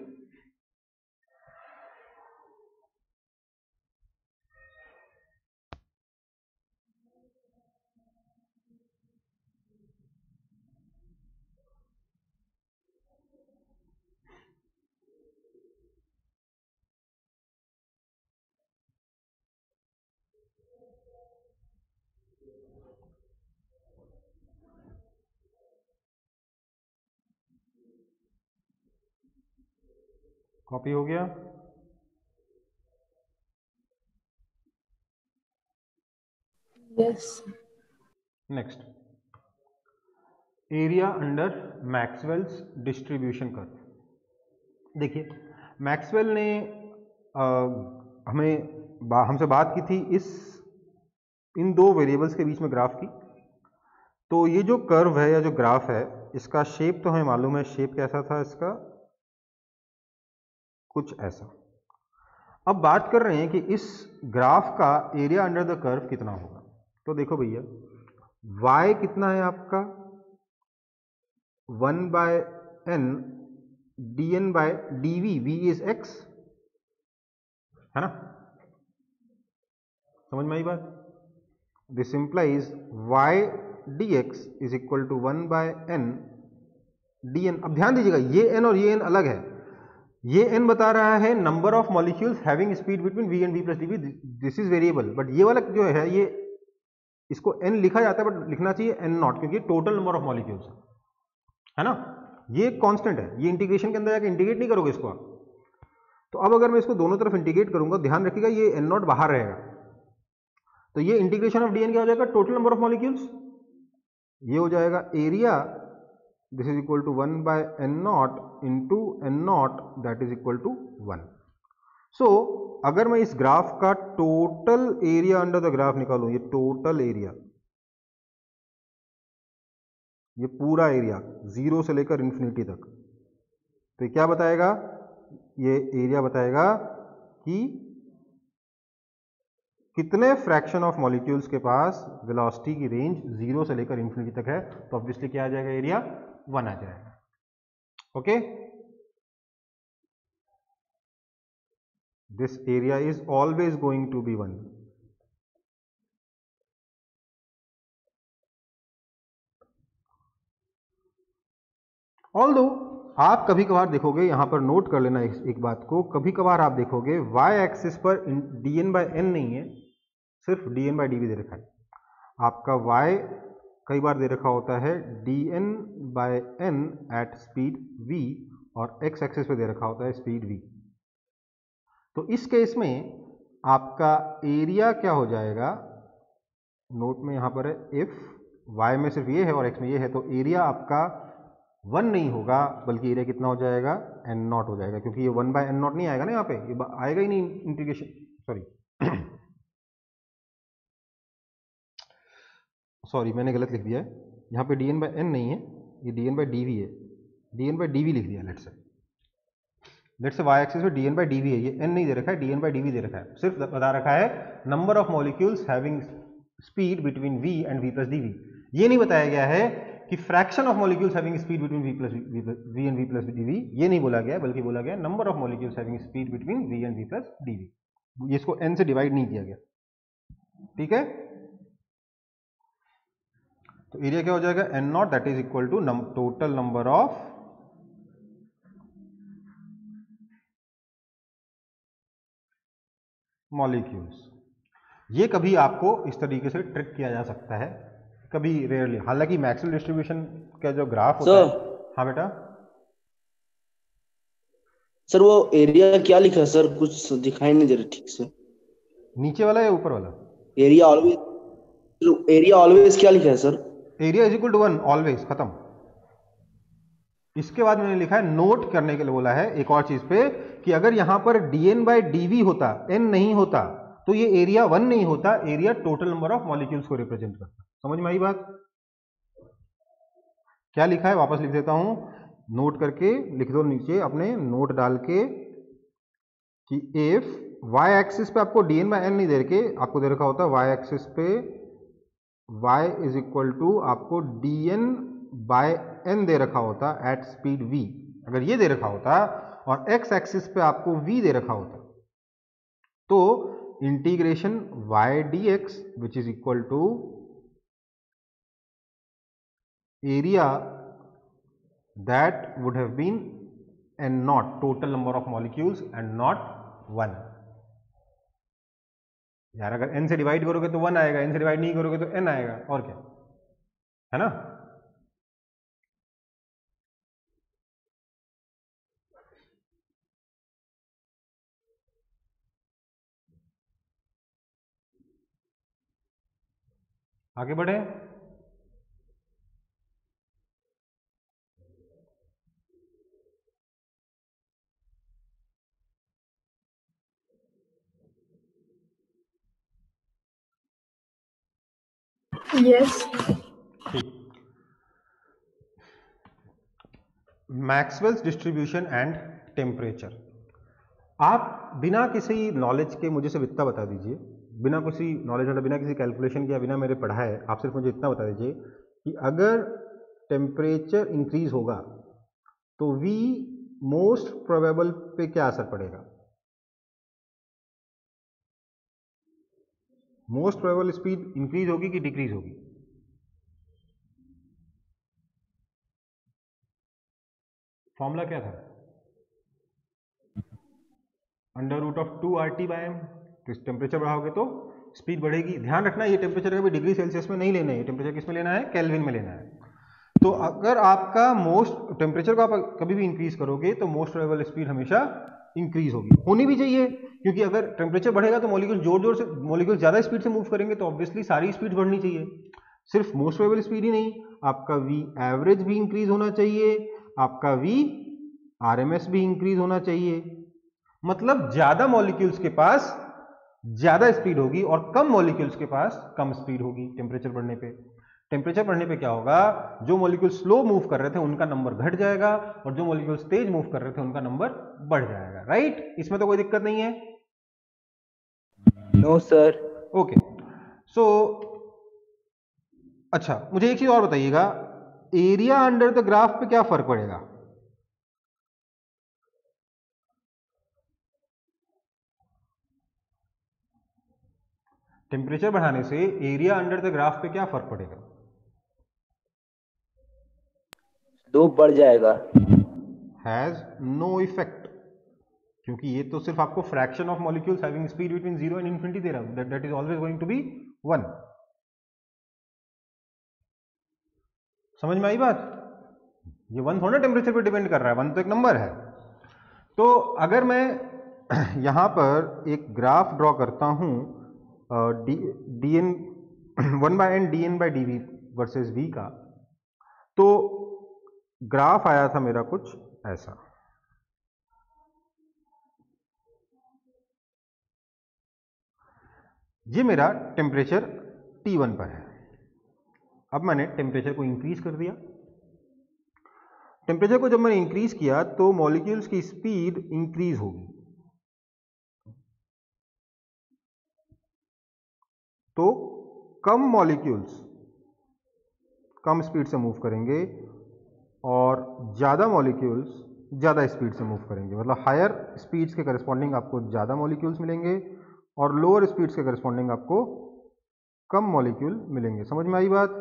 कॉपी हो गया। Yes. Next, area under Maxwell's distribution curve. देखिए, मैक्सवेल ने आ, हमें बा, हमसे बात की थी इस इन दो वेरिएबल्स के बीच में ग्राफ की। तो ये जो कर्व है या जो ग्राफ है, इसका शेप तो हमें मालूम है। शेप कैसा था इसका? कुछ ऐसा। अब बात कर रहे हैं कि इस ग्राफ का एरिया अंडर द कर्व कितना होगा। तो देखो भैया, y कितना है आपका? One by N D N by D V, V is X, है ना? समझ में आई बात? This implies y dx is equal to one by N D N. अब ध्यान दीजिएगा, ये n और ये n अलग है। ये n बता रहा है number of molecules having speed between v and v plus dv, this is variable. But ये वाला जो है, ये इसको n लिखा जाता है, बट लिखना चाहिए n नॉट, क्योंकि टोटल नंबर ऑफ मॉलिक्यूल्स है ना। ये कांस्टेंट है, ये इंटीग्रेशन के अंदर जाकर इंटीग्रेट नहीं करोगे इसको आप। तो अब अगर मैं इसको दोनों तरफ इंटीग्रेट करूंगा, ध्यान रखिएगा ये n नॉट बाहर रहेगा। तो ये इंटीग्रेशन ऑफ dn क्या हो जाएगा? Total number of molecules. ये हो जाएगा area, this is equal to one by N naught into N naught, that is equal to one. So अगर मैं इस ग्राफ का total area under the graph निकालूं, ये टोटल एरिया, ये पूरा एरिया जीरो से लेकर इंफिनिटी तक, तो ये क्या बताएगा? ये एरिया बताएगा कि कितने फ्रैक्शन ऑफ मॉलिक्यूल्स के पास वेलोसिटी की रेंज जीरो से लेकर इंफिनिटी तक है। तो ऑब्वियसली क्या आ जाएगा? एरिया वन आ जाएगा। Okay, this area is always going to be one. Although आप कभी कभार देखोगे, यहां पर नोट कर लेना एक, एक बात को, कभी कभार आप देखोगे y एक्सिस पर डी एन बाई एन नहीं है, सिर्फ D N by D V दे रखा है। आपका y कई बार दे रखा होता है D N by N at speed v, और x एक्सिस पे दे रखा होता है स्पीड v। तो इस केस में आपका एरिया क्या हो जाएगा? नोट में यहां पर है, इफ y में सिर्फ ये है और x में ये है, तो एरिया आपका वन नहीं होगा, बल्कि एरिया कितना हो जाएगा? एन नॉट हो जाएगा, क्योंकि ये वन बाय एन नॉट नहीं आएगा ना, यहाँ पे ये आएगा ही नहीं इंटीग्रेशन, सॉरी सॉरी मैंने गलत लिख दिया है। यहाँ पे डी एन बाई एन नहीं है, ये D N by D V है, D N by D V लिख दिया। Let's say let's say Y axis पे D N by D V है, ये एन नहीं दे रखा है, D N by D V दे रखा है। सिर्फ बता रखा है number of molecules having speed between V and V plus D we. ये नहीं बताया गया है कि fraction of molecules having speed between V plus V and V plus D we, ये नहीं बोला गया, बल्कि बोला गया number of molecules having speed between V and V plus D V. इसको एन से डिवाइड नहीं किया गया, ठीक है। तो एरिया क्या हो जाएगा? N naught, that is equal to total number of molecules. ये कभी आपको इस तरीके से ट्रिक किया जा सकता है, कभी रेयरली। हालांकि मैक्सवेल डिस्ट्रीब्यूशन का जो ग्राफ होता है, हाँ बेटा सर वो एरिया क्या लिखा है सर? कुछ दिखाई नहीं दे रहा ठीक से। नीचे वाला या ऊपर वाला? एरिया ऑलवेज, एरिया ऑलवेज क्या लिखा है sir? Area is equal to one always, खत्म। इसके बाद मैंने लिखा है, नोट करने के लिए बोला है एक और चीज पे, कि अगर यहां पर dn बाई डी होता, n नहीं होता, तो ये एरिया वन नहीं होता, area total number of molecules को रिप्रेजेंट करता। समझ में आई बात? क्या लिखा है वापस लिख देता हूं, नोट करके लिख दो नीचे अपने नोट डाल के, कि इफ y एक्सिस पे आपको dn बाई एन नहीं दे रखे, आपको दे रखा होता y एक्सिस पे y इज इक्वल टू आपको dn बाय n दे रखा होता एट स्पीड v। अगर ये दे रखा होता और x एक्सिस पे आपको v दे रखा होता, तो integration y dx which is equal to area that would have been N naught, total number of molecules and not one. यार अगर n से डिवाइड करोगे तो वन आएगा, n से डिवाइड नहीं करोगे तो n आएगा, और क्या है ना। आगे बढ़े। Yes. ठीक, मैक्सवेल्स डिस्ट्रीब्यूशन एंड टेम्परेचर। आप बिना किसी नॉलेज के मुझे सिर्फ इतना बता दीजिए, बिना किसी नॉलेज मतलब बिना किसी कैलकुलेशन के या बिना मेरे पढ़ा है, आप सिर्फ मुझे इतना बता दीजिए कि अगर टेम्परेचर इंक्रीज होगा तो V मोस्ट प्रोबेबल पे क्या असर पड़ेगा? मोस्ट प्रोबेबल स्पीड इंक्रीज होगी कि डिक्रीज होगी? फॉर्मूला क्या था? Under root of two R T by M. तो टेम्परेचर बढ़ाओगे तो स्पीड बढ़ेगी। ध्यान रखना ये टेम्परेचर कभी डिग्री सेल्सियस में नहीं लेना है, टेम्परेचर किस में लेना है? केल्विन में लेना है। तो अगर आपका मोस्ट टेम्परेचर को आप कभी भी इंक्रीज करोगे तो मोस्ट प्रोबेबल स्पीड हमेशा इंक्रीज होगी, होनी भी चाहिए, क्योंकि अगर टेम्परेचर बढ़ेगा तो मॉलिक्यूल जोर जोर से मॉलिक्यूल ज्यादा स्पीड से मूव करेंगे, तो ऑब्वियसली सारी स्पीड बढ़नी चाहिए। सिर्फ मोस्ट प्रोबेबल स्पीड ही नहीं, आपका वी एवरेज भी इंक्रीज होना चाहिए, आपका वी आरएमएस भी इंक्रीज होना चाहिए। मतलब ज्यादा मॉलिक्यूल्स के पास ज्यादा स्पीड होगी और कम मॉलिक्यूल्स के पास कम स्पीड होगी टेम्परेचर बढ़ने पे। टेम्परेचर बढ़ने पे क्या होगा? जो मॉलिक्यूल स्लो मूव कर रहे थे उनका नंबर घट जाएगा और जो मॉलिक्यूल तेज मूव कर रहे थे उनका नंबर बढ़ जाएगा। राइट? इसमें तो कोई दिक्कत नहीं है। No sir. ओके, सो अच्छा मुझे एक चीज और बताइएगा, एरिया अंडर द ग्राफ पे क्या फर्क पड़ेगा? टेम्परेचर बढ़ाने से एरिया अंडर द ग्राफ पे क्या फर्क पड़ेगा? स्लोप बढ़ जाएगा। हैज नो इफेक्ट, क्योंकि ये तो सिर्फ आपको fraction of molecules having speed between zero and infinity दे रहा हूं, that that is always going to be one. समझ में आई बात? ये वन थोड़ा टेम्परेचर पे डिपेंड कर रहा है, वन तो एक नंबर है। तो अगर मैं यहां पर एक ग्राफ ड्रॉ करता हूं D D N one by N D N by D V versus V का, तो ग्राफ आया था मेरा कुछ ऐसा। ये मेरा टेम्परेचर टी वन पर है। अब मैंने टेम्परेचर को इंक्रीज कर दिया। टेम्परेचर को जब मैंने इंक्रीज किया तो मॉलिक्यूल्स की स्पीड इंक्रीज होगी, तो कम मॉलिक्यूल्स कम स्पीड से मूव करेंगे और ज्यादा मॉलिक्यूल्स ज्यादा स्पीड से मूव करेंगे। मतलब हायर स्पीड्स के करस्पॉन्डिंग आपको ज्यादा मॉलिक्यूल्स मिलेंगे और लोअर स्पीड्स के करस्पॉन्डिंग आपको कम मॉलिक्यूल मिलेंगे। समझ में आई बात?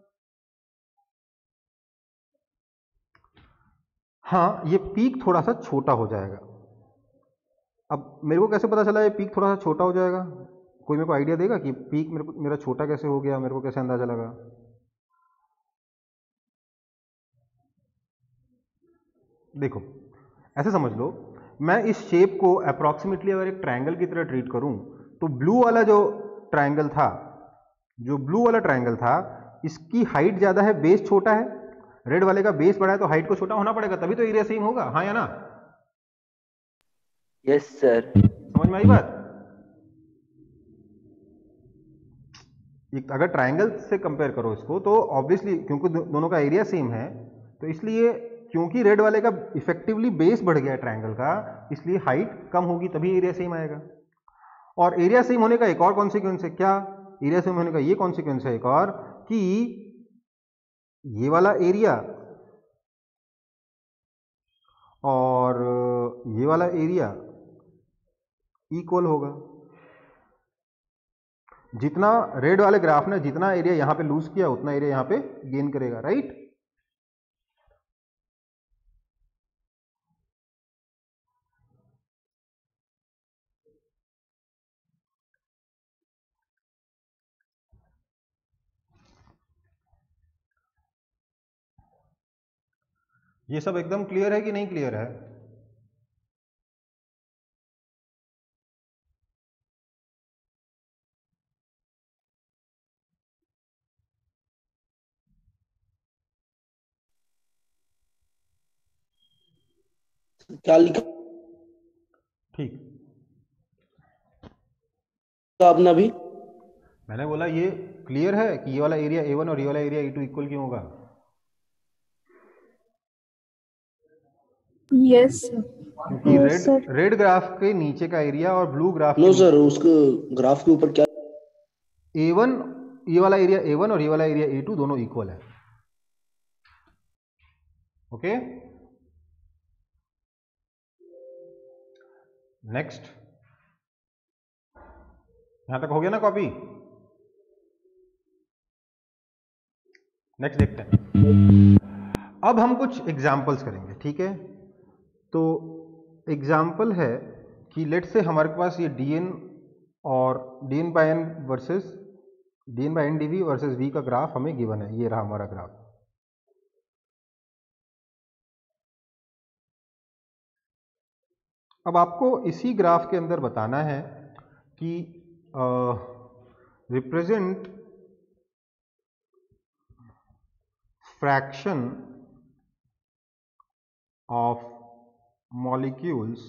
हाँ, ये पीक थोड़ा सा छोटा हो जाएगा। अब मेरे को कैसे पता चला ये पीक थोड़ा सा छोटा हो जाएगा? कोई मेरे को आइडिया देगा कि पीक मेरे को मेरा छोटा कैसे हो गया? मेरे को कैसे अंदाजा लगा? देखो, ऐसे समझ लो, मैं इस शेप को अप्रॉक्सीमेटली अगर एक ट्रायंगल की तरह ट्रीट करूं, तो ब्लू वाला जो ट्रायंगल था जो ब्लू वाला ट्रायंगल था इसकी हाइट ज्यादा है, बेस छोटा है। रेड वाले का बेस बड़ा है तो हाइट को छोटा होना पड़ेगा, तभी तो एरिया सेम होगा। हाँ या ना? Yes sir. समझ में आई बात? एक अगर ट्रायंगल से कंपेयर करो इसको तो ऑब्वियसली क्योंकि दो, दोनों का एरिया सेम है, तो इसलिए क्योंकि रेड वाले का इफेक्टिवली बेस बढ़ गया है ट्रायंगल का, इसलिए हाइट कम होगी, तभी एरिया सेम आएगा। और एरिया सेम होने का एक और कॉन्सिक्वेंस है। क्या? एरिया सेम होने का ये कॉन्सिक्वेंस है एक और, कि ये वाला एरिया और ये वाला एरिया इक्वल होगा। जितना रेड वाले ग्राफ ने जितना एरिया यहां पे लूज किया उतना एरिया यहां पे गेन करेगा। राइट? ये सब एकदम क्लियर है कि नहीं क्लियर है? क्या लिखा ठीक, आपने अभी? मैंने बोला ये क्लियर है कि ये वाला एरिया ए वन और ये वाला एरिया ए टू इक्वल क्यों होगा? Yes, sir. क्योंकि Yes, red sir. Red graph के नीचे का एरिया और ब्लू ग्राफ के नो नीचे सर, उसके ग्राफ के ऊपर क्या? ए वन, ये वाला एरिया ए वन और ये वाला एरिया ए टू दोनों इक्वल है। ओके, नेक्स्ट, यहां तक हो गया ना कॉपी? नेक्स्ट देखते हैं। अब हम कुछ एग्जाम्पल्स करेंगे, ठीक है? तो एग्जाम्पल है कि लेट से हमारे पास ये डी एन और D N by N versus D N by N D V versus V का ग्राफ हमें गिवन है, ये रहा हमारा ग्राफ। अब आपको इसी ग्राफ के अंदर बताना है कि represent fraction of molecules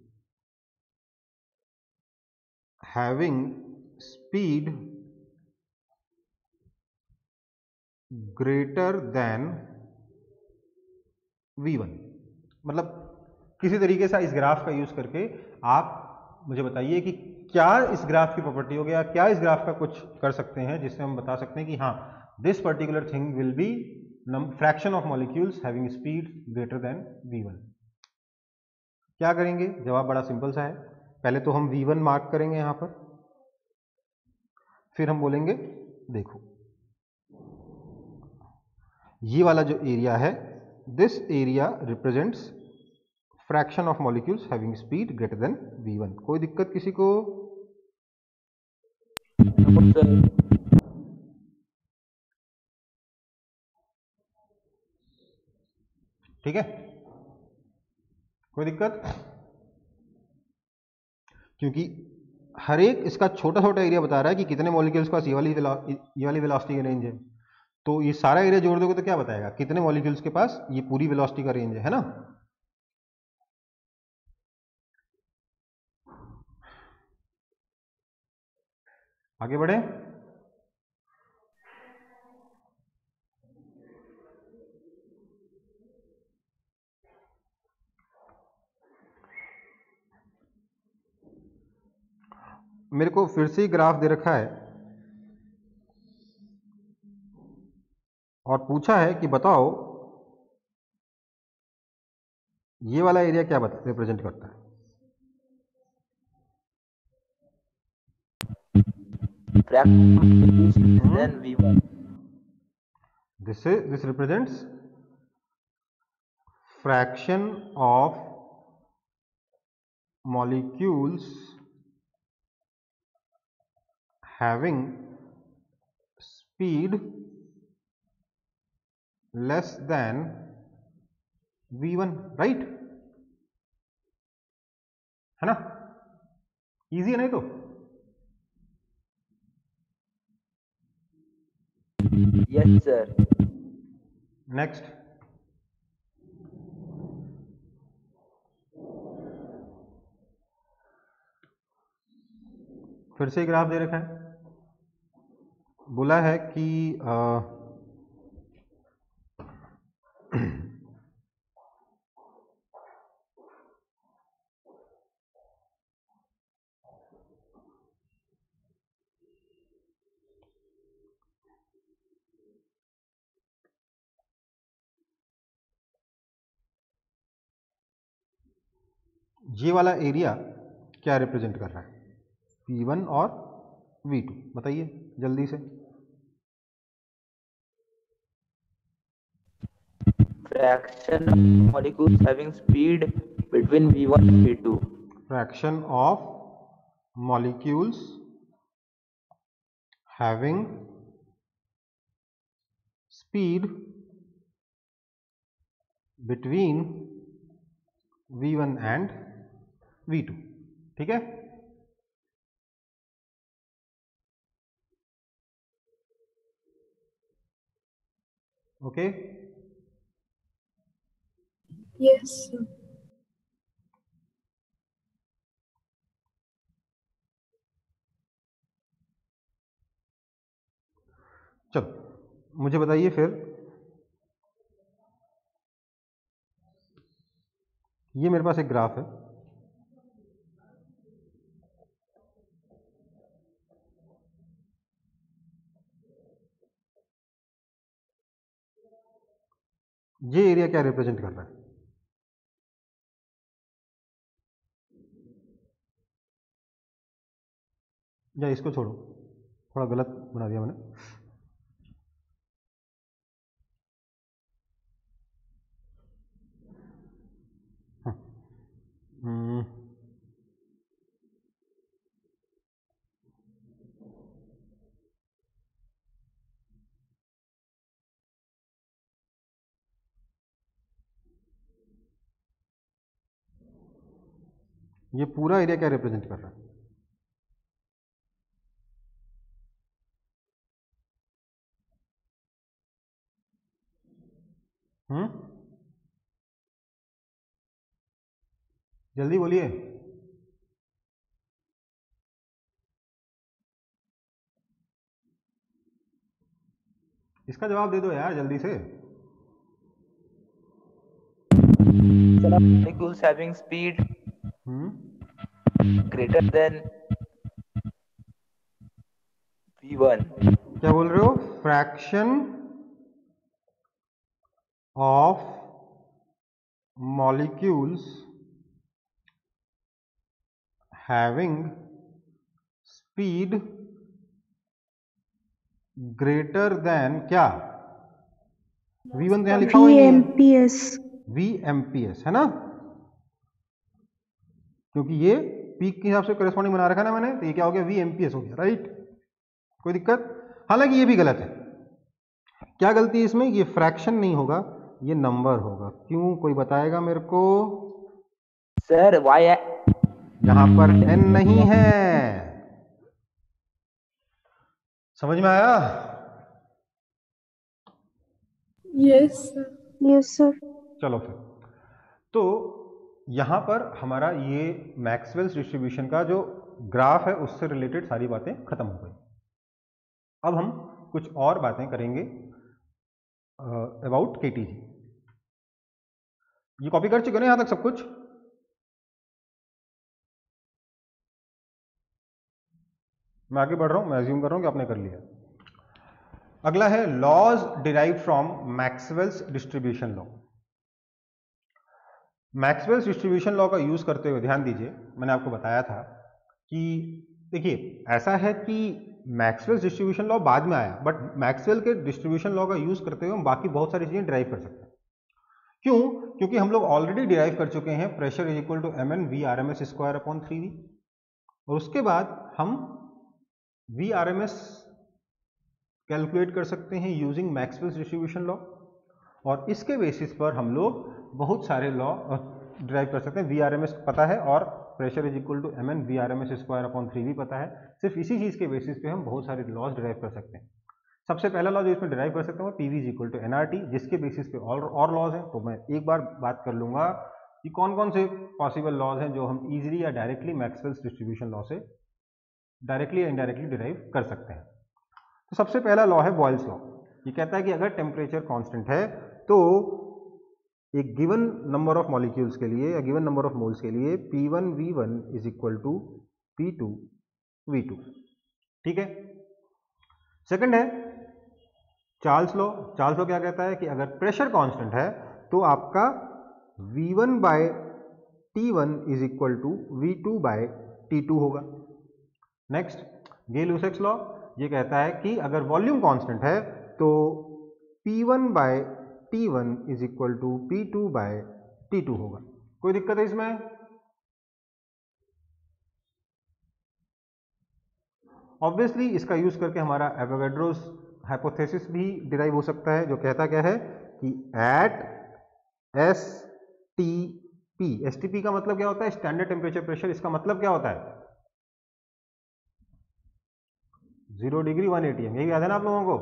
having speed greater than V one. मतलब किसी तरीके से इस ग्राफ का यूज करके आप मुझे बताइए कि क्या इस ग्राफ की प्रॉपर्टी हो गया, क्या इस ग्राफ का कुछ कर सकते हैं जिससे हम बता सकते हैं कि हाँ this particular thing will be fraction of molecules having speed greater than V one. क्या करेंगे? जवाब बड़ा सिंपल सा है। पहले तो हम वी वन मार्क करेंगे यहां पर, फिर हम बोलेंगे देखो ये वाला जो एरिया है, this area represents fraction of molecules having speed greater than V one. कोई दिक्कत किसी को? ठीक है, कोई दिक्कत? क्योंकि हर एक इसका छोटा छोटा एरिया बता रहा है कि कितने मॉलिक्यूल्स के पास ये वाली ये वाली वेलोसिटी का रेंज है। तो ये सारा एरिया जोड़ दोगे तो क्या बताएगा कितने मॉलिक्यूल्स के पास ये पूरी वेलोसिटी का रेंज है, है ना? आगे बढ़े। मेरे को फिर से ही ग्राफ दे रखा है और पूछा है कि बताओ ये वाला एरिया क्या बता रिप्रेजेंट करता है? then V one. This is this represents fraction of molecules having speed less than V one, right? है ना? इजी है नहीं तो? Yes, sir. नेक्स्ट, फिर से ग्राफ दे रखा है, बोला है कि आ, ये वाला एरिया क्या रिप्रेजेंट कर रहा है? वी वन और वी टू, बताइए जल्दी से। Fraction of molecules having speed between V one and V two. Fraction of molecules having speed between V one and V two, ठीक है? Okay, Yes, sir. चलो मुझे बताइए फिर, ये मेरे पास एक ग्राफ है, ये एरिया क्या रिप्रेजेंट कर रहा है? या इसको छोड़ो, थोड़ा गलत बना दिया मैंने। हम्म, ये पूरा एरिया क्या रिप्रेजेंट कर रहा है? हम्म, जल्दी बोलिए। इसका जवाब दे दो यार जल्दी से। Molecules having speed हम्म, greater than v one. क्या बोल रहे हो? Fraction of molecules having speed greater than क्या? वी वन तो यहां लिखा हुआ ही नहीं है, Vmps. V M P S है ना, क्योंकि ये पीक के हिसाब से करेस्पॉन्डिंग बना रखा है ना मैंने, तो ये क्या हो गया? वी एम पी एस हो गया, राइट। कोई दिक्कत? हालांकि ये भी गलत है। क्या गलती है इसमें? ये फ्रैक्शन नहीं होगा, ये नंबर होगा। क्यों, कोई बताएगा मेरे को? सर y यहां पर n नहीं है, समझ में आया? Yes, sir. Yes, sir. चलो फिर, तो यहां पर हमारा ये मैक्सवेल्स डिस्ट्रीब्यूशन का जो ग्राफ है उससे रिलेटेड सारी बातें खत्म हो गई। अब हम कुछ और बातें करेंगे अबाउट केटीजी। ये कॉपी कर चुके ना यहां तक सब कुछ? मैं आगे बढ़ रहा हूं, मैं अज्यूम कर रहा हूं कि आपने कर लिया। अगला है laws derived from Maxwell's distribution law. Maxwell's distribution law का यूज करते हुए ध्यान दीजिए, मैंने आपको बताया था कि देखिए ऐसा है कि मैक्सवेल्स डिस्ट्रीब्यूशन लॉ बाद में आया, बट मैक्सवेल के डिस्ट्रीब्यूशन लॉ का यूज करते हुए हम बाकी बहुत सारी चीजें डिराइव कर सकते हैं। क्यों? क्योंकि हम लोग ऑलरेडी डिराइव कर चुके हैं pressure is equal to M N V R M S square upon three V, और उसके बाद हम V R M S calculate कर सकते हैं यूजिंग मैक्सवेल्स डिस्ट्रीब्यूशन लॉ, और इसके बेसिस पर हम लोग बहुत सारे लॉ डिराइव कर सकते हैं। वी आर एम एस पता है और pressure is equal to M N V R M S square upon three भी पता है। सिर्फ इसी चीज के बेसिस पे हम बहुत सारे लॉज डिराइव कर सकते हैं। सबसे पहला लॉ जो इसमें डिराइव कर सकते हैं वो P V is equal to N R T, जिसके बेसिस पे और और लॉज हैं। तो मैं एक बार बात कर लूंगा कि कौन कौन से पॉसिबल लॉज हैं जो हम इजीली या डायरेक्टली मैक्सवेल्स डिस्ट्रीब्यूशन लॉ से डायरेक्टली या इनडायरेक्टली डिराइव कर सकते हैं। तो सबसे पहला लॉ है बॉयल्स लॉ। ये कहता है कि अगर टेम्परेचर कांस्टेंट है तो एक गिवन नंबर ऑफ मॉलिक्यूल्स के लिए या गिवन नंबर ऑफ मोल्स के लिए P one V one is equal to P two V two. ठीक है। सेकंड है चार्ल्स लॉ। चार्ल्स लॉ क्या कहता है कि अगर प्रेशर कांस्टेंट है तो आपका V one by T one is equal to V two by T two होगा। नेक्स्ट गे-लुसैक्स लॉ, ये कहता है कि अगर वॉल्यूम कांस्टेंट है तो P one by T one is equal to P two by T two होगा। कोई दिक्कत है इसमें? ऑब्वियसली इसका यूज करके हमारा एवोगाड्रोस हाइपोथेसिस भी डिराइव हो सकता है, जो कहता क्या है कि at S T P, S T P का मतलब क्या होता है? Standard temperature pressure. इसका मतलब क्या होता है? जीरो डिग्री वन एटीएम, यही याद है ना आप लोगों को?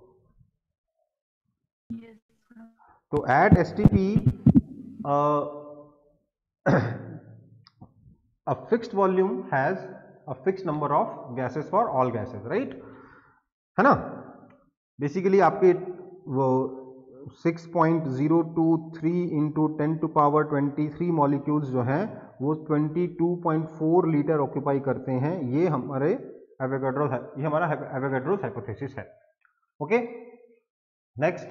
तो at S T P a fixed volume has a fixed number of gases for all gases, right? है ना? बेसिकली आपके वो six point zero two three into ten to power twenty three molecules जो हैं वो twenty two point four litre occupy करते हैं। ये हमारे एवोगाड्रो ये हमारा एवोगाड्रोस हाइपोथेसिस है। Okay, next,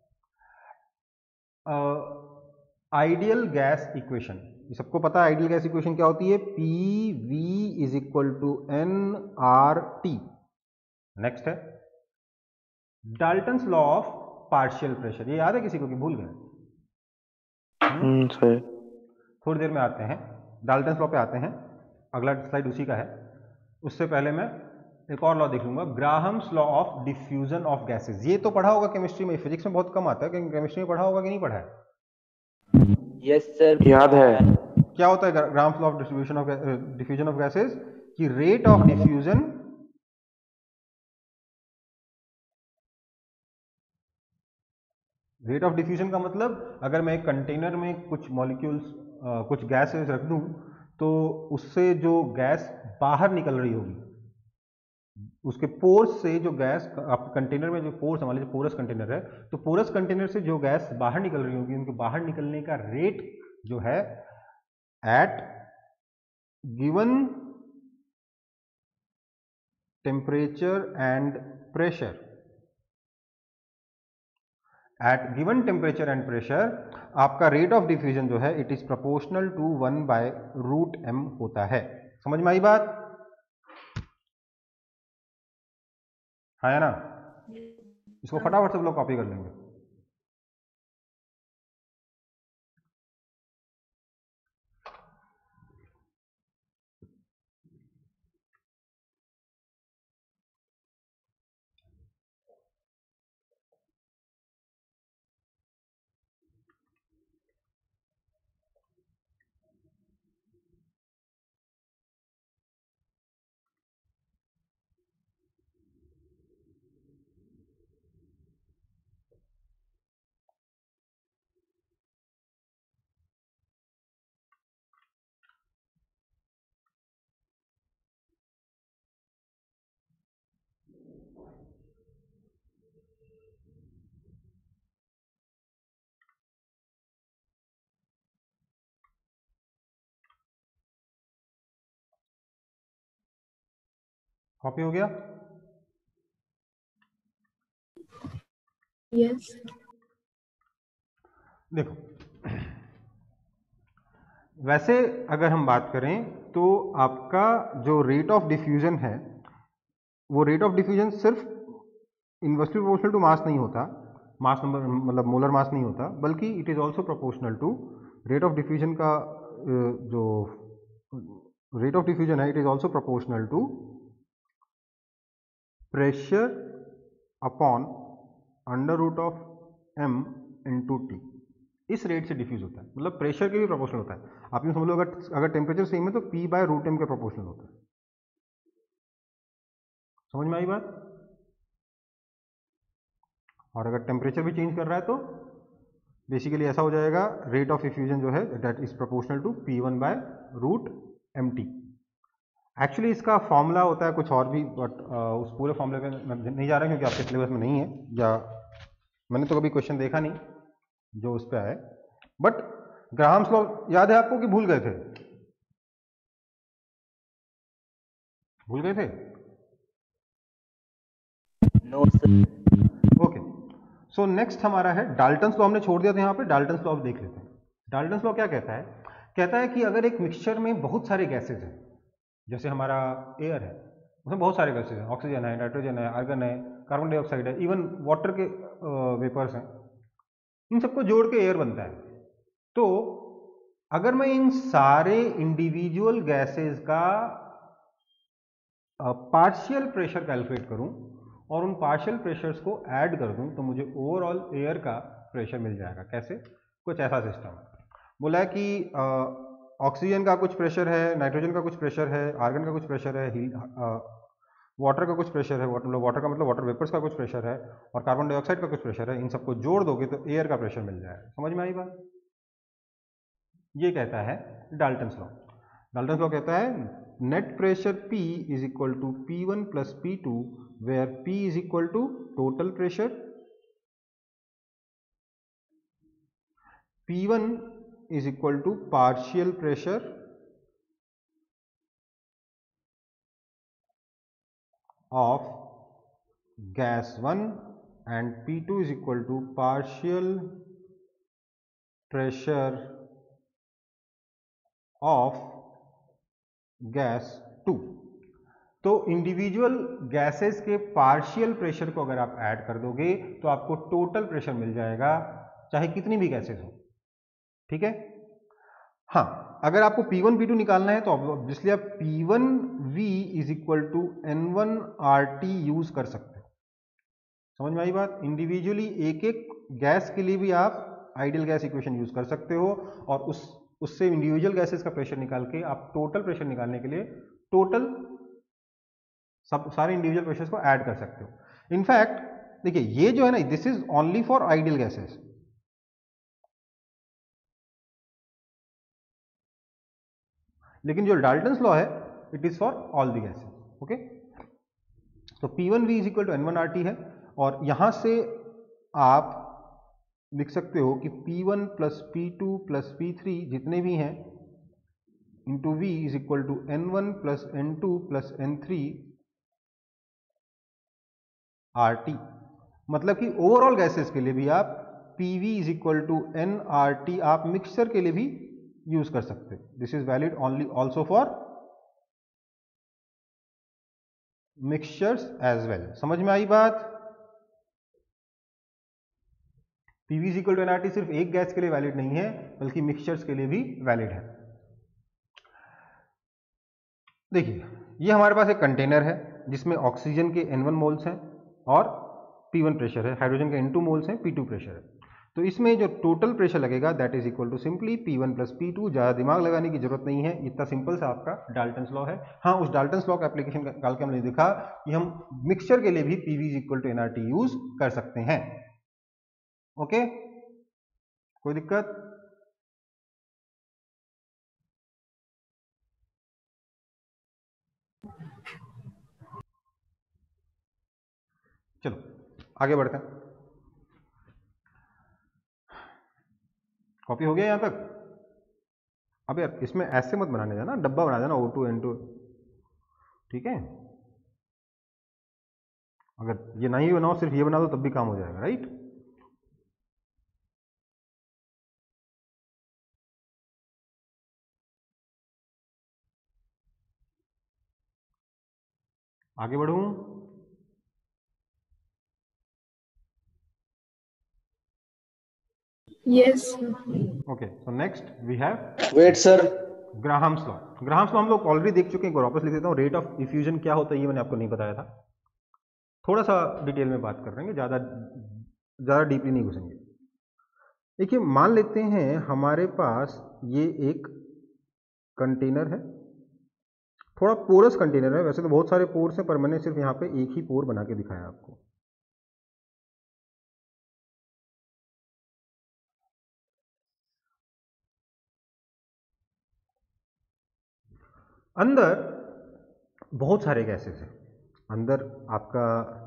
ideal gas equation. ये सबको पता है आइडियल गैस इक्वेशन क्या होती है, P V is equal to N R T. Next है Dalton's law of partial pressure. ये याद है किसी को कि भूल गए? हम्म सही। थोड़ी देर में आते हैं, डाल्टन्स लॉ पे आते हैं, अगला स्लाइड उसी का है। उससे पहले मैं एक और लॉ देख लूंगा, Graham's law of diffusion of gases. ये तो पढ़ा होगा केमिस्ट्री में, फिजिक्स में बहुत कम आता है, लेकिन केमिस्ट्री में पढ़ा होगा कि नहीं पढ़ा है? यस सर, याद है। क्या होता है Graham's law of distribution of diffusion of gases? कि rate of diffusion rate of diffusion का मतलब, अगर मैं एक कंटेनर में कुछ मॉलिक्यूल्स कुछ गैसेस रख दूं तो उससे जो गैस बाहर निकल रही होगी, उसके पोर्स से जो गैस, आप कंटेनर में जो पोर्स, मान लीजिए पोरस कंटेनर है, तो पोरस कंटेनर से जो गैस बाहर निकल रही होगी, उनके बाहर निकलने का रेट जो है at given temperature and pressure, at given temperature and pressure आपका रेट ऑफ डिफ्यूजन जो है it is proportional to one by root M होता है। समझ में आई बात? हाँ है ना? इसको फटाफट सब लोग कॉपी कर लेंगे। कॉपी हो गया? Yes. देखो, वैसे अगर हम बात करें तो आपका जो रेट ऑफ डिफ्यूजन है, वो रेट ऑफ डिफ्यूजन सिर्फ इन्वर्सली प्रोपोर्शनल टू मास नहीं होता, मास नंबर मतलब मोलर मास नहीं होता, बल्कि it is also proportional to rate of diffusion का जो रेट ऑफ डिफ्यूजन है, it is also proportional to pressure upon under root of M into T. इस रेट से डिफ्यूज होता है, मतलब प्रेशर के भी प्रोपोर्शनल होता है। आप यूँ समझ लो, अगर अगर टेम्परेचर सेम है तो पी बाय रूट एम के प्रोपोर्शनल होता है। समझ में आई बात? और अगर टेम्परेचर भी चेंज कर रहा है तो बेसिकली ऐसा हो जाएगा, रेट ऑफ डिफ्यूजन जो है that is proportional to P one by root M T. Actually इसका फॉर्मूला होता है कुछ और भी, बट उस पूरे फॉर्मूले पे मैं नहीं जा रहा क्योंकि आपके सिलेबस में नहीं है, या मैंने तो कभी क्वेश्चन देखा नहीं जो उस पर आए। बट ग्राहम्स लॉ याद है आपको कि भूल गए थे? भूल गए थे? No sir. Okay, so next हमारा है डाल्टन्स लॉ। हमने छोड़ दिया था यहाँ पे, डाल्टन्स लॉ देख लेते हैं। डाल्टन्स लॉ क्या कहता है? कहता है कि अगर एक मिक्सचर में बहुत सारे गैसेज हैं, जैसे हमारा एयर है, उसमें बहुत सारे गैसेज हैं, ऑक्सीजन है, नाइट्रोजन है, आर्गन है, कार्बन डाइऑक्साइड है, इवन वाटर के वेपर्स हैं, इन सबको जोड़ के एयर बनता है। तो अगर मैं इन सारे इंडिविजुअल गैसेज का पार्शियल प्रेशर कैलकुलेट करूं और उन पार्शियल प्रेशर्स को ऐड कर दूं तो मुझे ओवरऑल एयर का प्रेशर मिल जाएगा। कैसे? कुछ ऐसा सिस्टम है। बोला है कि ऑक्सीजन का कुछ प्रेशर है, नाइट्रोजन का कुछ प्रेशर है, आर्गन का कुछ प्रेशर है, वाटर का कुछ प्रेशर है, वाटर वाटर का मतलब वाटर वेपर्स का कुछ प्रेशर है, और कार्बन डाइऑक्साइड का कुछ प्रेशर है। इन सबको जोड़ दोगे तो एयर का प्रेशर मिल जाएगा। समझ में आई बात? ये कहता है डाल्टन्स लॉ। डाल्टन्स लॉ कहता है net pressure P is equal to P one plus P two where P is equal to total pressure, P one is equal to partial pressure of gas one and P two is equal to partial pressure of gas two। तो individual gases के partial pressure को अगर आप add कर दोगे तो आपको total pressure मिल जाएगा, चाहे कितनी भी गैसेस हो। ठीक है, हाँ, अगर आपको P वन P टू निकालना है तो ऑब्वियसली आप P one V is equal to N one R T use कर सकते हो। समझ में आई बात? इंडिविजुअली एक एक गैस के लिए भी आप आइडियल गैस इक्वेशन यूज कर सकते हो और उस उससे इंडिविजुअल गैसेस का प्रेशर निकाल के आप टोटल प्रेशर निकालने के लिए टोटल सब सारे इंडिविजुअल प्रेशर्स को ऐड कर सकते हो। इनफैक्ट देखिए, ये जो है ना, this is only for ideal gases. लेकिन जो डाल्टन्स लॉ है it is for all the gases. Okay, तो P one V is equal to N one R T है और यहां से आप लिख सकते हो कि P one plus P two plus P three जितने भी हैं into V is equal to N one plus N two plus N three R T। मतलब कि ओवरऑल गैसेस के लिए भी आप P V is equal to N R T आप मिक्सचर के लिए भी यूज कर सकते हो। This is valid only also for mixtures as well. समझ में आई बात? P V is equal to N R T सिर्फ एक गैस के लिए वैलिड नहीं है बल्कि मिक्सचर्स के लिए भी वैलिड है। देखिए, ये हमारे पास एक कंटेनर है जिसमें ऑक्सीजन के N वन मोल्स हैं और P वन प्रेशर है, हाइड्रोजन के N टू मोल्स हैं, P टू प्रेशर है। तो इसमें जो टोटल प्रेशर लगेगा that is equal to simply P one plus P two. ज़्यादा दिमाग लगाने की जरूरत नहीं है, इतना सिंपल सा आपका डाल्टन्स लॉ है। हाँ, उस डाल्टन्स लॉ का एप्लीकेशन निकाल के हमने देखा कि हम मिक्सचर के लिए भी P V is equal to N R T use कर सकते हैं। ओके, कोई दिक्कत? चलो आगे बढ़ते हैं। कॉपी हो गया यहां तक? अब यार इसमें ऐसे मत बनाने जाना, डब्बा बना देना O टू N टू। ठीक है, अगर ये नहीं बनाओ सिर्फ ये बना दो तब भी काम हो जाएगा, राइट? आगे बढ़ूं? Yes, sir. Okay, so next we have wait sir, Graham's law. Graham's law हम लोग ऑलरेडी देख चुके हैं, एक बार वापस लिख देता हूँ। रेट ऑफ डिफ्यूजन क्या होता है ये मैंने आपको नहीं बताया था, थोड़ा सा डिटेल में बात कर रहे हैं, ज़्यादा ज़्यादा डीपली नहीं घुसेंगे। देखिए, मान लेते हैं हमारे पास ये एक कंटेनर है, थोड़ा पोरस कंटेनर है। वैसे तो बहुत सारे पोर्स हैं पर मैंने सिर्फ यहाँ पे एक ही पोर बना के दिखाया आपको। अंदर बहुत सारे गैसेस हैं, अंदर आपका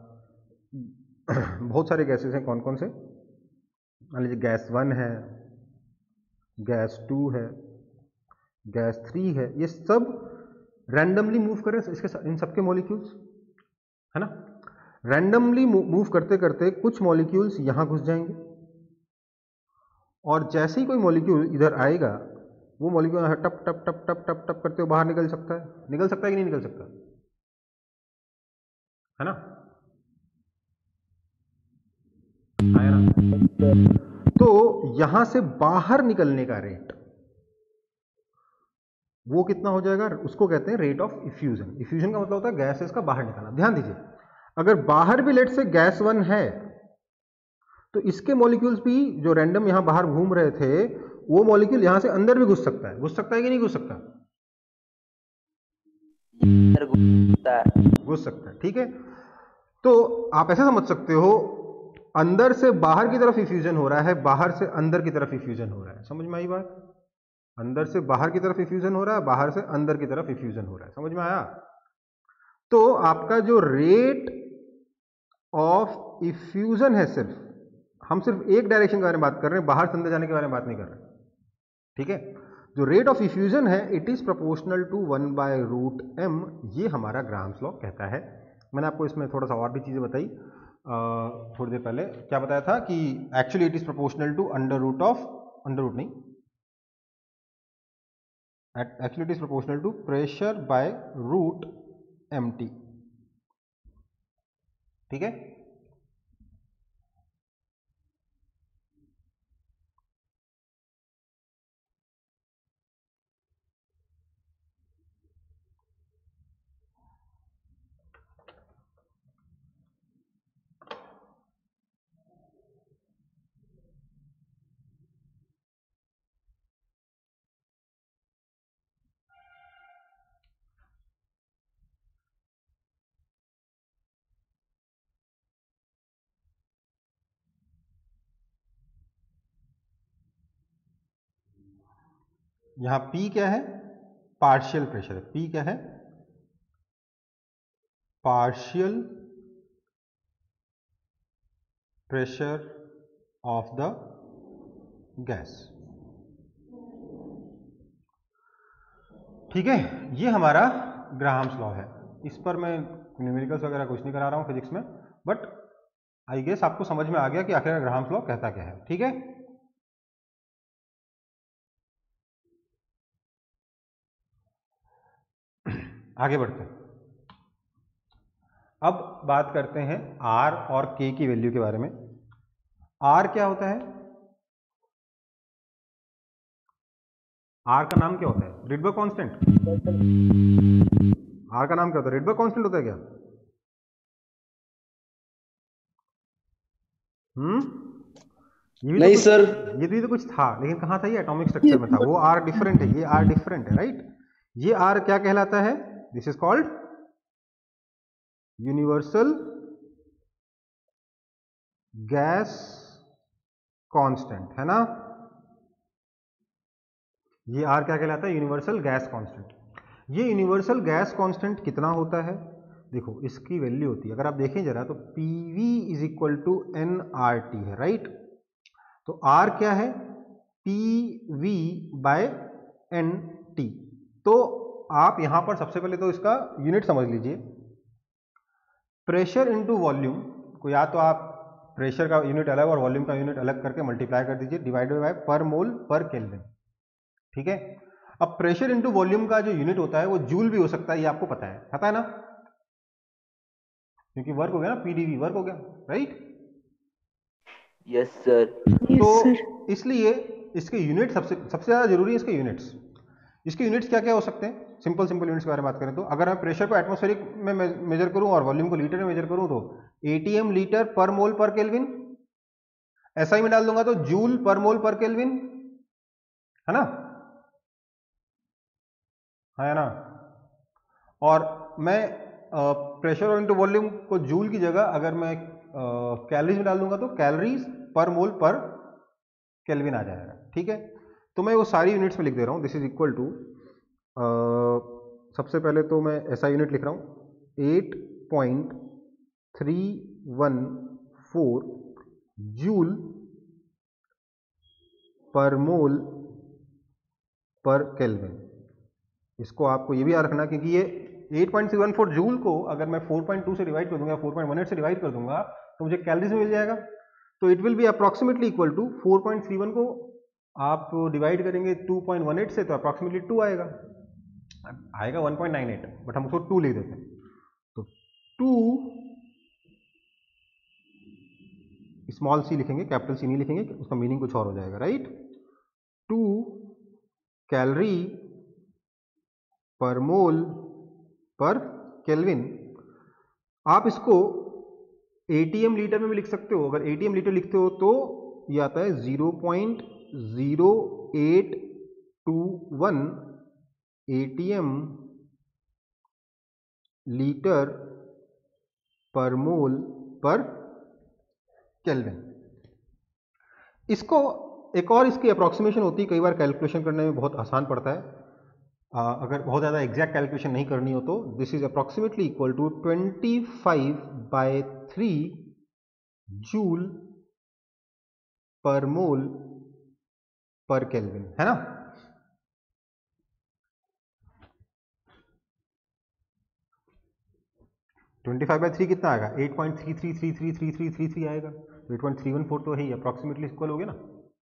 बहुत सारे गैसेस हैं। कौन कौन से? मान लीजिए गैस वन है, गैस टू है, गैस थ्री है। ये सब रैंडमली मूव कर रहे हैं, इसके इन सबके मॉलिक्यूल्स है ना। रैंडमली मूव करते करते कुछ मॉलिक्यूल्स यहां घुस जाएंगे और जैसे ही कोई मॉलिक्यूल इधर आएगा वो मॉलिक्यूल टप टप टप टप टप टप करते हुए बाहर निकल सकता है। निकल सकता है कि नहीं निकल सकता, है ना? आया ना? तो यहां से बाहर निकलने का रेट वो कितना हो जाएगा? उसको कहते हैं रेट ऑफ इफ्यूजन। इफ्यूजन का मतलब होता है गैसेस का बाहर निकलना। ध्यान दीजिए, अगर बाहर भी लेट से गैस वन है तो इसके मॉलिक्यूल्स भी जो रैंडम यहां बाहर घूम रहे थे वो मॉलिक्यूल यहां से अंदर भी घुस सकता है। घुस सकता है कि नहीं घुस सकता? घुस सकता है। ठीक है, तो आप ऐसे समझ सकते हो, अंदर से बाहर की तरफ इफ्यूजन हो रहा है, बाहर से अंदर की तरफ इफ्यूजन हो रहा है। समझ में आई बात? अंदर से बाहर की तरफ इफ्यूजन हो रहा है, बाहर से अंदर की तरफ इफ्यूजन हो रहा है। समझ में आया? तो आपका जो रेट ऑफ इफ्यूजन है सिर्फ, हम सिर्फ एक डायरेक्शन के बारे में बात कर रहे हैं, बाहर से अंदर जाने के बारे में बात नहीं कर रहे, ठीक है। जो रेट ऑफ इफ्यूजन है it is proportional to one by root M, ये हमारा ग्राम्स लॉ कहता है। मैंने आपको इसमें थोड़ा सा और भी चीज़ें बताई थोड़ी देर पहले। क्या बताया था कि actually it is proportional to under root of, under root नहीं, actually it is proportional to pressure by root M T, ठीक है। यहां P क्या है, पार्शियल प्रेशर है। P क्या है, partial pressure of the gas, ठीक है। ये हमारा ग्राहम्स लॉ है। इस पर मैं न्यूमेरिकल्स वगैरह कुछ नहीं करा रहा हूं फिजिक्स में, बट आई गेस आपको समझ में आ गया कि आखिर ग्राहम्स लॉ कहता क्या है, ठीक है। आगे बढ़ते हैं। अब बात करते हैं R और K की वैल्यू के बारे में। R क्या होता है, R का नाम क्या होता है, रिडबर्ग कांस्टेंट। R का नाम क्या होता है, रिडबर्ग कांस्टेंट होता है क्या? हम्म ये भी नहीं तो सर। कुछ, ये भी तो कुछ था, लेकिन कहाँ था, ये एटॉमिक स्ट्रक्चर में था। वो R डिफरेंट है, ये R डिफरेंट है, राइट। ये R क्या कहलाता है, this is called universal gas constant, है ना। ये R क्या कहलाता है, यूनिवर्सल गैस कांस्टेंट। ये यूनिवर्सल गैस कांस्टेंट कितना होता है, देखो इसकी वैल्यू होती है, अगर आप देखें जरा तो P V is equal to N R T है, राइट। तो R क्या है, P V by N T. तो आप यहां पर सबसे पहले तो इसका यूनिट समझ लीजिए, प्रेशर इनटू वॉल्यूम को या तो आप प्रेशर का यूनिट अलग और वॉल्यूम का यूनिट अलग करके मल्टीप्लाई कर दीजिए, डिवाइडेड बाय पर मोल पर केल्विन, ठीक है। अब प्रेशर इनटू वॉल्यूम का जो यूनिट होता है वो जूल भी हो सकता है, ये आपको पता है, पता है ना, क्योंकि वर्क हो गया ना, पीडीवी वर्क हो गया, राइट। Yes sir. तो इसलिए इसके यूनिट सबसे सबसे ज्यादा जरूरी है, इसके यूनिट्स। इसके यूनिट्स क्या क्या हो सकते हैं, सिंपल सिंपल यूनिट्स के बारे में बात करें तो अगर मैं प्रेशर को एटमॉस्फेरिक में मेजर करूं और वॉल्यूम को लीटर में मेजर करूं तो एटीएम लीटर पर मोल पर केल्विन, एसआई में डाल दूंगा तो जूल पर मोल पर केल्विन, है ना, है ना। और मैं प्रेशर और इनटू वॉल्यूम को जूल की जगह अगर मैं कैलोरीज में डाल दूंगा तो कैलोरीज पर मोल पर केल्विन आ जाएगा, ठीक है। तो मैं वो सारी यूनिट्स में लिख दे रहा हूं, दिस इज इक्वल टू, सबसे पहले तो मैं ऐसा यूनिट लिख रहा हूं, eight point three one four joule per mole पर केल्विन। इसको आपको ये भी याद रखना, क्योंकि ये eight point three one four joule को अगर मैं फोर पॉइंट टू से डिवाइड कर दूंगा, फोर पॉइंट वन एट से डिवाइड कर दूंगा तो मुझे कैलोरीज में मिल जाएगा। तो it will be approximately equal to four point three one को आप डिवाइड करेंगे टू पॉइंट वन एट से तो अप्रॉक्सीमेटली टू आएगा, आएगा one point nine eight, but हम उसको टू लिख देते हैं। तो टू स्मॉल सी लिखेंगे, कैपिटल सी नहीं लिखेंगे, उसका मीनिंग कुछ और हो जाएगा, राइट। टू कैलोरी पर मोल पर केल्विन। आप इसको एटीएम लीटर में भी लिख सकते हो, अगर एटीएम लीटर लिखते हो तो ये आता है zero point zero eight two one ATM litre per mole पर केल्विन। इसको एक और इसकी अप्रॉक्सीमेशन होती है, कई बार कैलकुलेशन करने में बहुत आसान पड़ता है, आ, अगर बहुत ज़्यादा एग्जैक्ट कैलकुलेशन नहीं करनी हो तो this is approximately equal to twenty five by three joule per mole पर केल्विन, है ना। ट्वेंटी फाइव बाई थ्री कितना आएगा, eight point three three three three three three three three आएगा। Eight point three one four तो है approximately equal हो गया ना।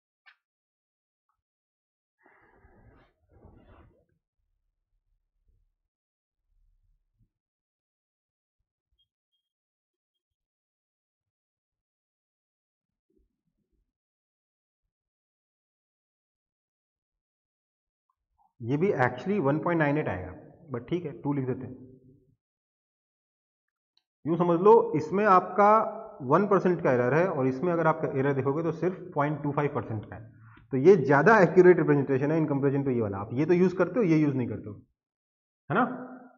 ये भी actually one point nine eight आएगा, बट ठीक है टू लिख देते हैं। यूँ समझ लो इसमें आपका वन परसेंट का एरर है और इसमें अगर आप एरर देखोगे तो सिर्फ पॉइंट टू फाइव परसेंट का है। तो ये ज़्यादा एक्यूरेट रिप्रेजेंटेशन है इन कंपेरिजन टू ये वाला। आप ये तो यूज़ करते हो, ये यूज़ नहीं करते हो, है ना।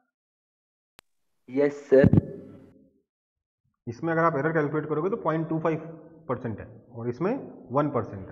Yes sir. इसमें अगर आप एरर कैलकुलेट करोगे तो पॉइंट टू फाइव परसेंट है और इसमें वन परसेंट है।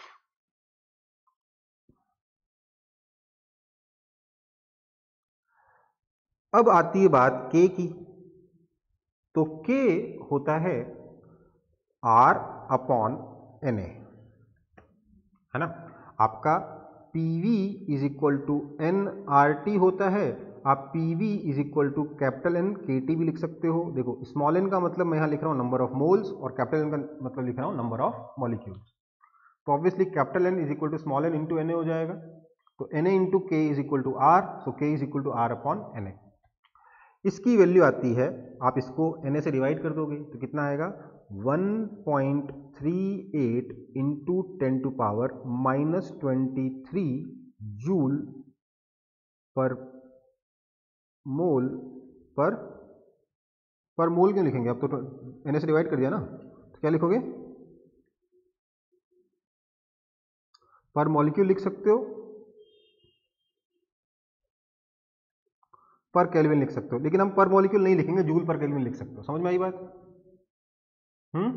अब आती है बात के की। तो के होता है आर अपॉन एन ए, है ना। आपका PV is equal to N R T होता है। आप PV is equal to capital N K T भी लिख सकते हो। देखो स्मॉल एन का मतलब मैं यहाँ लिख रहा हूँ नंबर ऑफ मोल्स और कैपिटल एन का मतलब लिख रहा हूँ नंबर ऑफ मॉलिक्यूल्स। तो obviously capital N is equal to small N into N A हो जाएगा। तो N A into K is equal to R, so K is equal to R upon N A. इसकी value आती है, आप इसको Na से डिवाइड कर दोगे तो कितना आएगा, one point three eight into ten to power minus twenty three joule per mole पर पर मोल क्यों लिखेंगे, अब तो Na से डिवाइड कर दिया ना, तो क्या लिखोगे, पर मॉलिक्यूल लिख सकते हो, पर केल्विन लिख सकते हो, लेकिन हम पर मॉलिक्यूल नहीं लिखेंगे, जूल पर केल्विन लिख सकते हो। समझ में आई बात। हम्म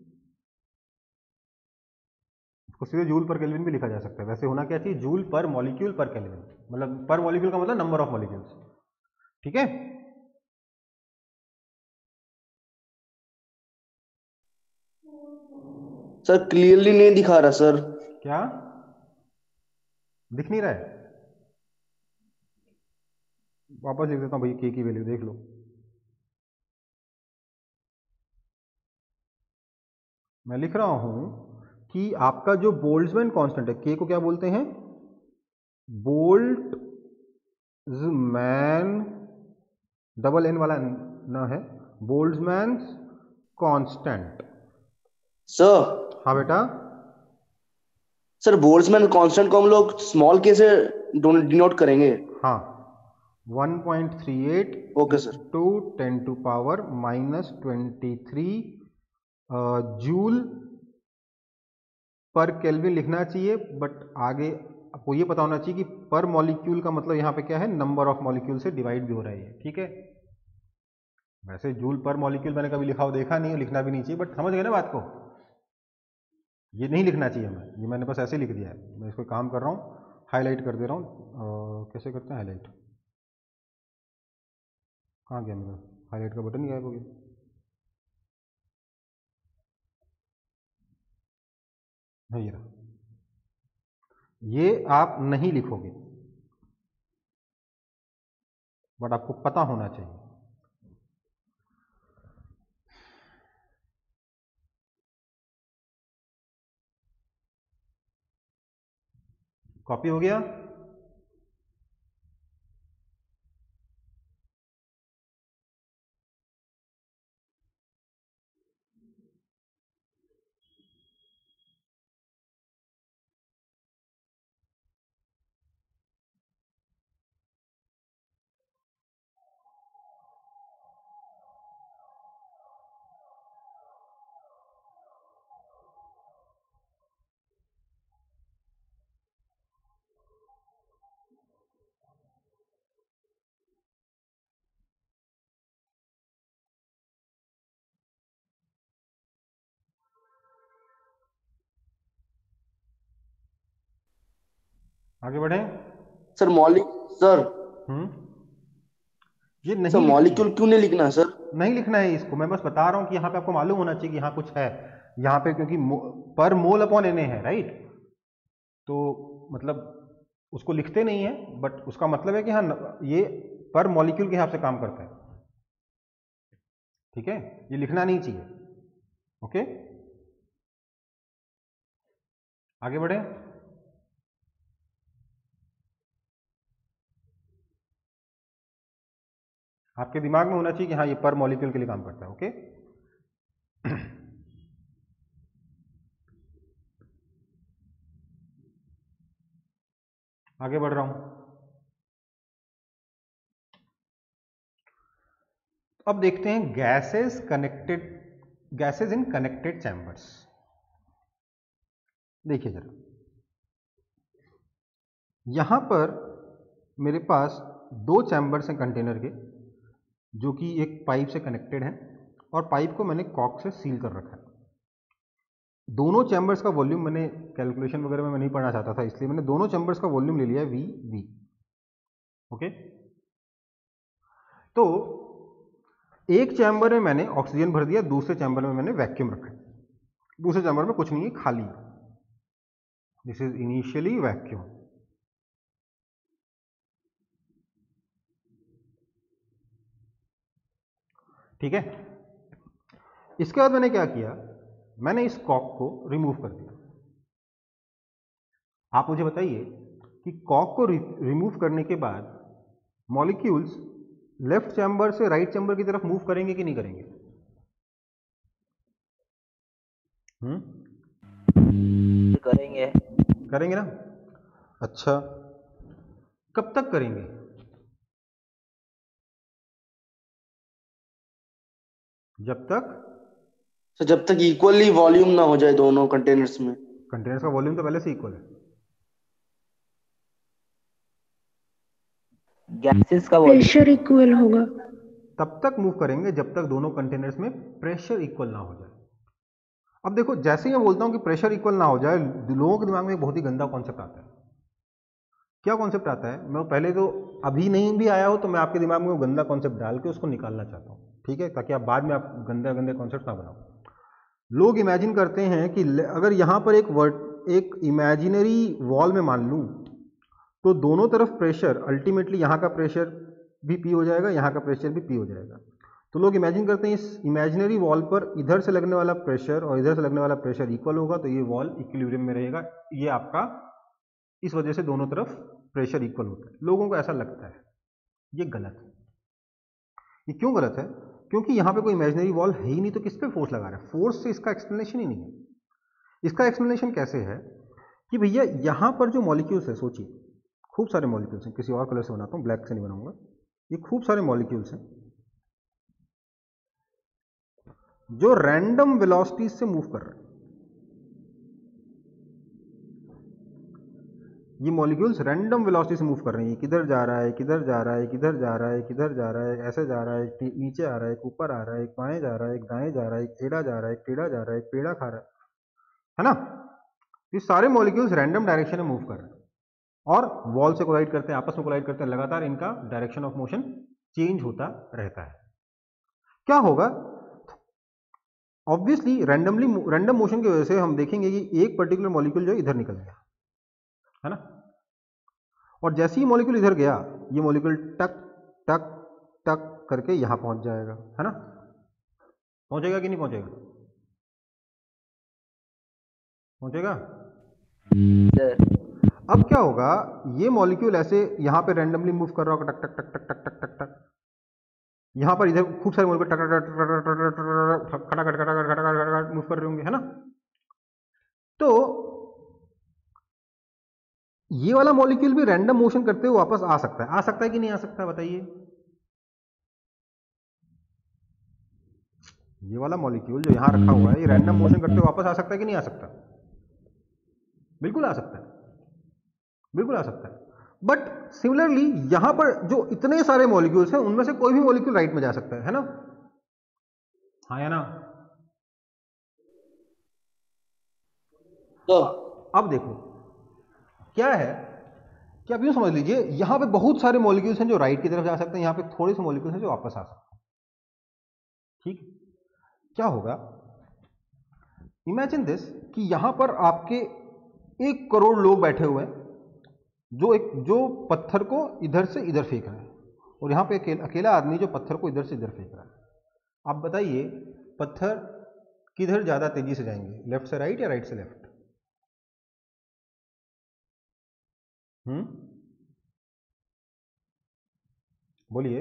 इसको सीधे जूल पर केल्विन भी लिखा जा सकता है। वैसे होना क्या चाहिए, जूल पर मॉलिक्यूल पर केल्विन, मतलब पर मॉलिक्यूल का मतलब नंबर ऑफ मॉलिक्यूल्स। ठीक है। सर क्लियरली नहीं दिखा रहा सर। क्या दिख नहीं रहा है, वापस लिख देता हूं भाई, के की वैल्यू देख लो। मैं लिख रहा हूं कि आपका जो बोल्ट्जमैन कांस्टेंट है, के को क्या बोलते हैं, बोल्ट्जमैन, डबल एन वाला ना है, बोल्ट्जमैन कांस्टेंट। सर हाँ बेटा, सर बोल्ट्जमैन कांस्टेंट को हम लोग स्मॉल के से डिनोट करेंगे। हाँ, one point three eight okay sir. Two ten to power minus twenty three joule per kelvin लिखना चाहिए, बट आगे आपको ये पता होना चाहिए कि पर मॉलिक्यूल का मतलब यहाँ पे क्या है, नंबर ऑफ मॉलिक्यूल से डिवाइड भी हो रहा है, ठीक है। वैसे जूल पर मॉलिक्यूल मैंने कभी लिखा हो देखा नहीं, लिखना भी नहीं चाहिए, बट समझ गए ना बात को, ये नहीं लिखना चाहिए हमें, ये मैंने बस ऐसे लिख दिया है। मैं इसको काम कर रहा हूँ, हाईलाइट कर दे रहा हूँ। कैसे करते हैं हाईलाइट, कहाँ गया मेरा हाईलाइट का बटन, गायब हो गया। हाँ ये रहा, ये आप नहीं लिखोगे, बट आपको पता होना चाहिए। कॉपी हो गया। आगे बढ़े सर मॉलिक सर हम्म ये नहीं सर लिखनी मॉलिक्यूल है। क्यों नहीं लिखना सर? नहीं लिखना है इसको, मैं बस बता रहा हूँ कि यहाँ पे आपको मालूम होना चाहिए कि यहाँ कुछ है यहाँ पे, क्योंकि पर मोल अपॉन एन है, राइट। तो मतलब उसको लिखते नहीं है, बट उसका मतलब है कि हाँ ये पर मॉलिक्यूल के हिसाब से काम करता है, ठीक है। ये लिखना नहीं चाहिए। ओके, आगे बढ़े। आपके दिमाग में होना चाहिए कि हाँ ये पर मॉलिक्यूल के लिए काम करता है। ओके, आगे बढ़ रहा हूं। अब देखते हैं gases connected, gases in connected chambers. देखिए जरा, यहां पर मेरे पास दो चैम्बर्स हैं कंटेनर के, जो कि एक पाइप से कनेक्टेड है, और पाइप को मैंने कॉक से सील कर रखा है। दोनों चैम्बर्स का वॉल्यूम मैंने कैलकुलेशन वगैरह में मैं नहीं पढ़ना चाहता था, इसलिए मैंने दोनों चैम्बर्स का वॉल्यूम ले लिया है वी वी। ओके, तो एक चैम्बर में मैंने ऑक्सीजन भर दिया, दूसरे चैम्बर में मैंने वैक्यूम रखा है। दूसरे चैम्बर में कुछ नहीं है, खाली। This is initially vacuum. ठीक है, इसके बाद मैंने क्या किया, मैंने इस कॉक को रिमूव कर दिया। आप मुझे बताइए कि कॉक को रिमूव करने के बाद मॉलिक्यूल्स लेफ्ट चैम्बर से राइट चैम्बर की तरफ मूव करेंगे कि नहीं करेंगे? हम्म, करेंगे। करेंगे ना। अच्छा, कब तक करेंगे? जब तक सर जब तक इक्वली वॉल्यूम ना हो जाए दोनों कंटेनर्स में। कंटेनर्स का वॉल्यूम तो पहले से इक्वल है। गैसेस का वॉल्यूम प्रेशर इक्वल होगा। तब तक मूव करेंगे जब तक दोनों कंटेनर्स में प्रेशर इक्वल ना हो जाए। अब देखो, जैसे ही मैं बोलता हूं कि प्रेशर इक्वल ना हो जाए, लोगों के दिमाग में एक बहुत ही गंदा कॉन्सेप्ट आता है। क्या कॉन्सेप्ट आता है? मैं पहले तो अभी नहीं भी आया हो तो मैं आपके दिमाग में वो गंदा कॉन्सेप्ट डाल के उसको निकालना चाहता हूं, ठीक है, ताकि आप बाद में आप गंदे गंदे कॉन्सेप्ट ना बनाओ। लोग इमेजिन करते हैं कि अगर यहां पर एक वर्ड एक इमेजिनरी वॉल में मान लूं, तो दोनों तरफ प्रेशर अल्टीमेटली यहां का प्रेशर भी पी हो जाएगा, यहां का प्रेशर भी पी हो जाएगा। तो लोग इमेजिन करते हैं इस इमेजिनरी वॉल पर इधर से लगने वाला प्रेशर और इधर से लगने वाला प्रेशर इक्वल होगा, तो ये वॉल इक्विलिब्रियम में रहेगा। ये आपका, इस वजह से दोनों तरफ प्रेशर इक्वल होता है। लोगों को ऐसा लगता है, ये गलत है। ये क्यों गलत है? क्योंकि यहां पे कोई इमेजिनरी वॉल है ही नहीं, तो किस पे फोर्स लगा रहा है? फोर्स से इसका एक्सप्लेनेशन ही नहीं है। इसका एक्सप्लेनेशन कैसे है कि भैया यहां पर जो मॉलिक्यूल्स है, सोचिए खूब सारे मॉलिक्यूल्स हैं, किसी और कलर से बनाता हूं, ब्लैक से नहीं बनाऊंगा। ये खूब सारे मॉलिक्यूल्स हैं जो रैंडम वेलोसिटीज से मूव कर रहे हैं। ये मॉलिक्यूल्स रैंडम वेलोसिटी से मूव कर रहे हैं। किधर जा रहा है, किधर जा रहा है, किधर जा रहा है, किधर जा रहा है, ऐसे जा रहा है, एक नीचे आ रहा है, एक ऊपर आ रहा है, एक बाएं जा रहा है, एक दाएं जा रहा है, एक टेढ़ा जा रहा है, एक टेढ़ा जा रहा है, एक पेड़ा खा रहा है है ना। ये सारे मॉलिक्यूल्स रैंडम डायरेक्शन में मूव कर रहे हैं और वॉल से कोलाइड करते हैं, आपस में कोलाइड करते हैं, लगातार इनका डायरेक्शन ऑफ मोशन चेंज होता रहता है। क्या होगा? ऑब्वियसली रैंडमली रैंडम मोशन की वजह से हम देखेंगे कि एक पर्टिकुलर मॉलिक्यूल जो इधर निकल गया, है ना। और जैसे ही मॉलिक्यूल इधर गया, ये मॉलिक्यूल टक टक टक करके यहां पहुंच जाएगा, है ना। पहुंचेगा कि नहीं पहुंचेगा? पहुंचेगा। अब क्या होगा, ये मॉलिक्यूल ऐसे यहां पे रैंडमली मूव कर रहा होगा, टक टक टक टक टक टक टक टक। यहां पर इधर खूब सारे मॉलिक्यूल टक टक टक खटाखट खटाखट खटाखट मूव कर रहे होंगे, है ना। तो ये वाला मॉलिक्यूल भी रैंडम मोशन करते हुए वापस आ सकता है। आ सकता है कि नहीं आ सकता, बताइए। ये वाला मॉलिक्यूल जो यहां रखा हुआ है, ये रैंडम मोशन करते हुए वापस आ सकता है कि नहीं आ सकता? बिल्कुल आ सकता है, बिल्कुल आ सकता है। बट सिमिलरली यहां पर जो इतने सारे मॉलिक्यूल्स हैं, उनमें से कोई भी मॉलिक्यूल राइट में जा सकता है है ना। हाँ या ना? तो अब देखो क्या है कि आप यूँ समझ लीजिए यहाँ पे बहुत सारे मॉलिक्यूल्स हैं जो राइट की तरफ जा सकते हैं, यहाँ पे थोड़े से मॉलिक्यूल्स हैं जो वापस आ सकते हैं। ठीक, क्या होगा, इमेजिन दिस कि यहाँ पर आपके एक करोड़ लोग बैठे हुए हैं जो एक जो पत्थर को इधर से इधर फेंक रहे हैं, और यहाँ पे अकेला, अकेला आदमी जो पत्थर को इधर से इधर फेंक रहा है। आप बताइए पत्थर किधर ज़्यादा तेजी से जाएंगे, लेफ्ट से राइट या राइट से लेफ्ट? हम्म बोलिए।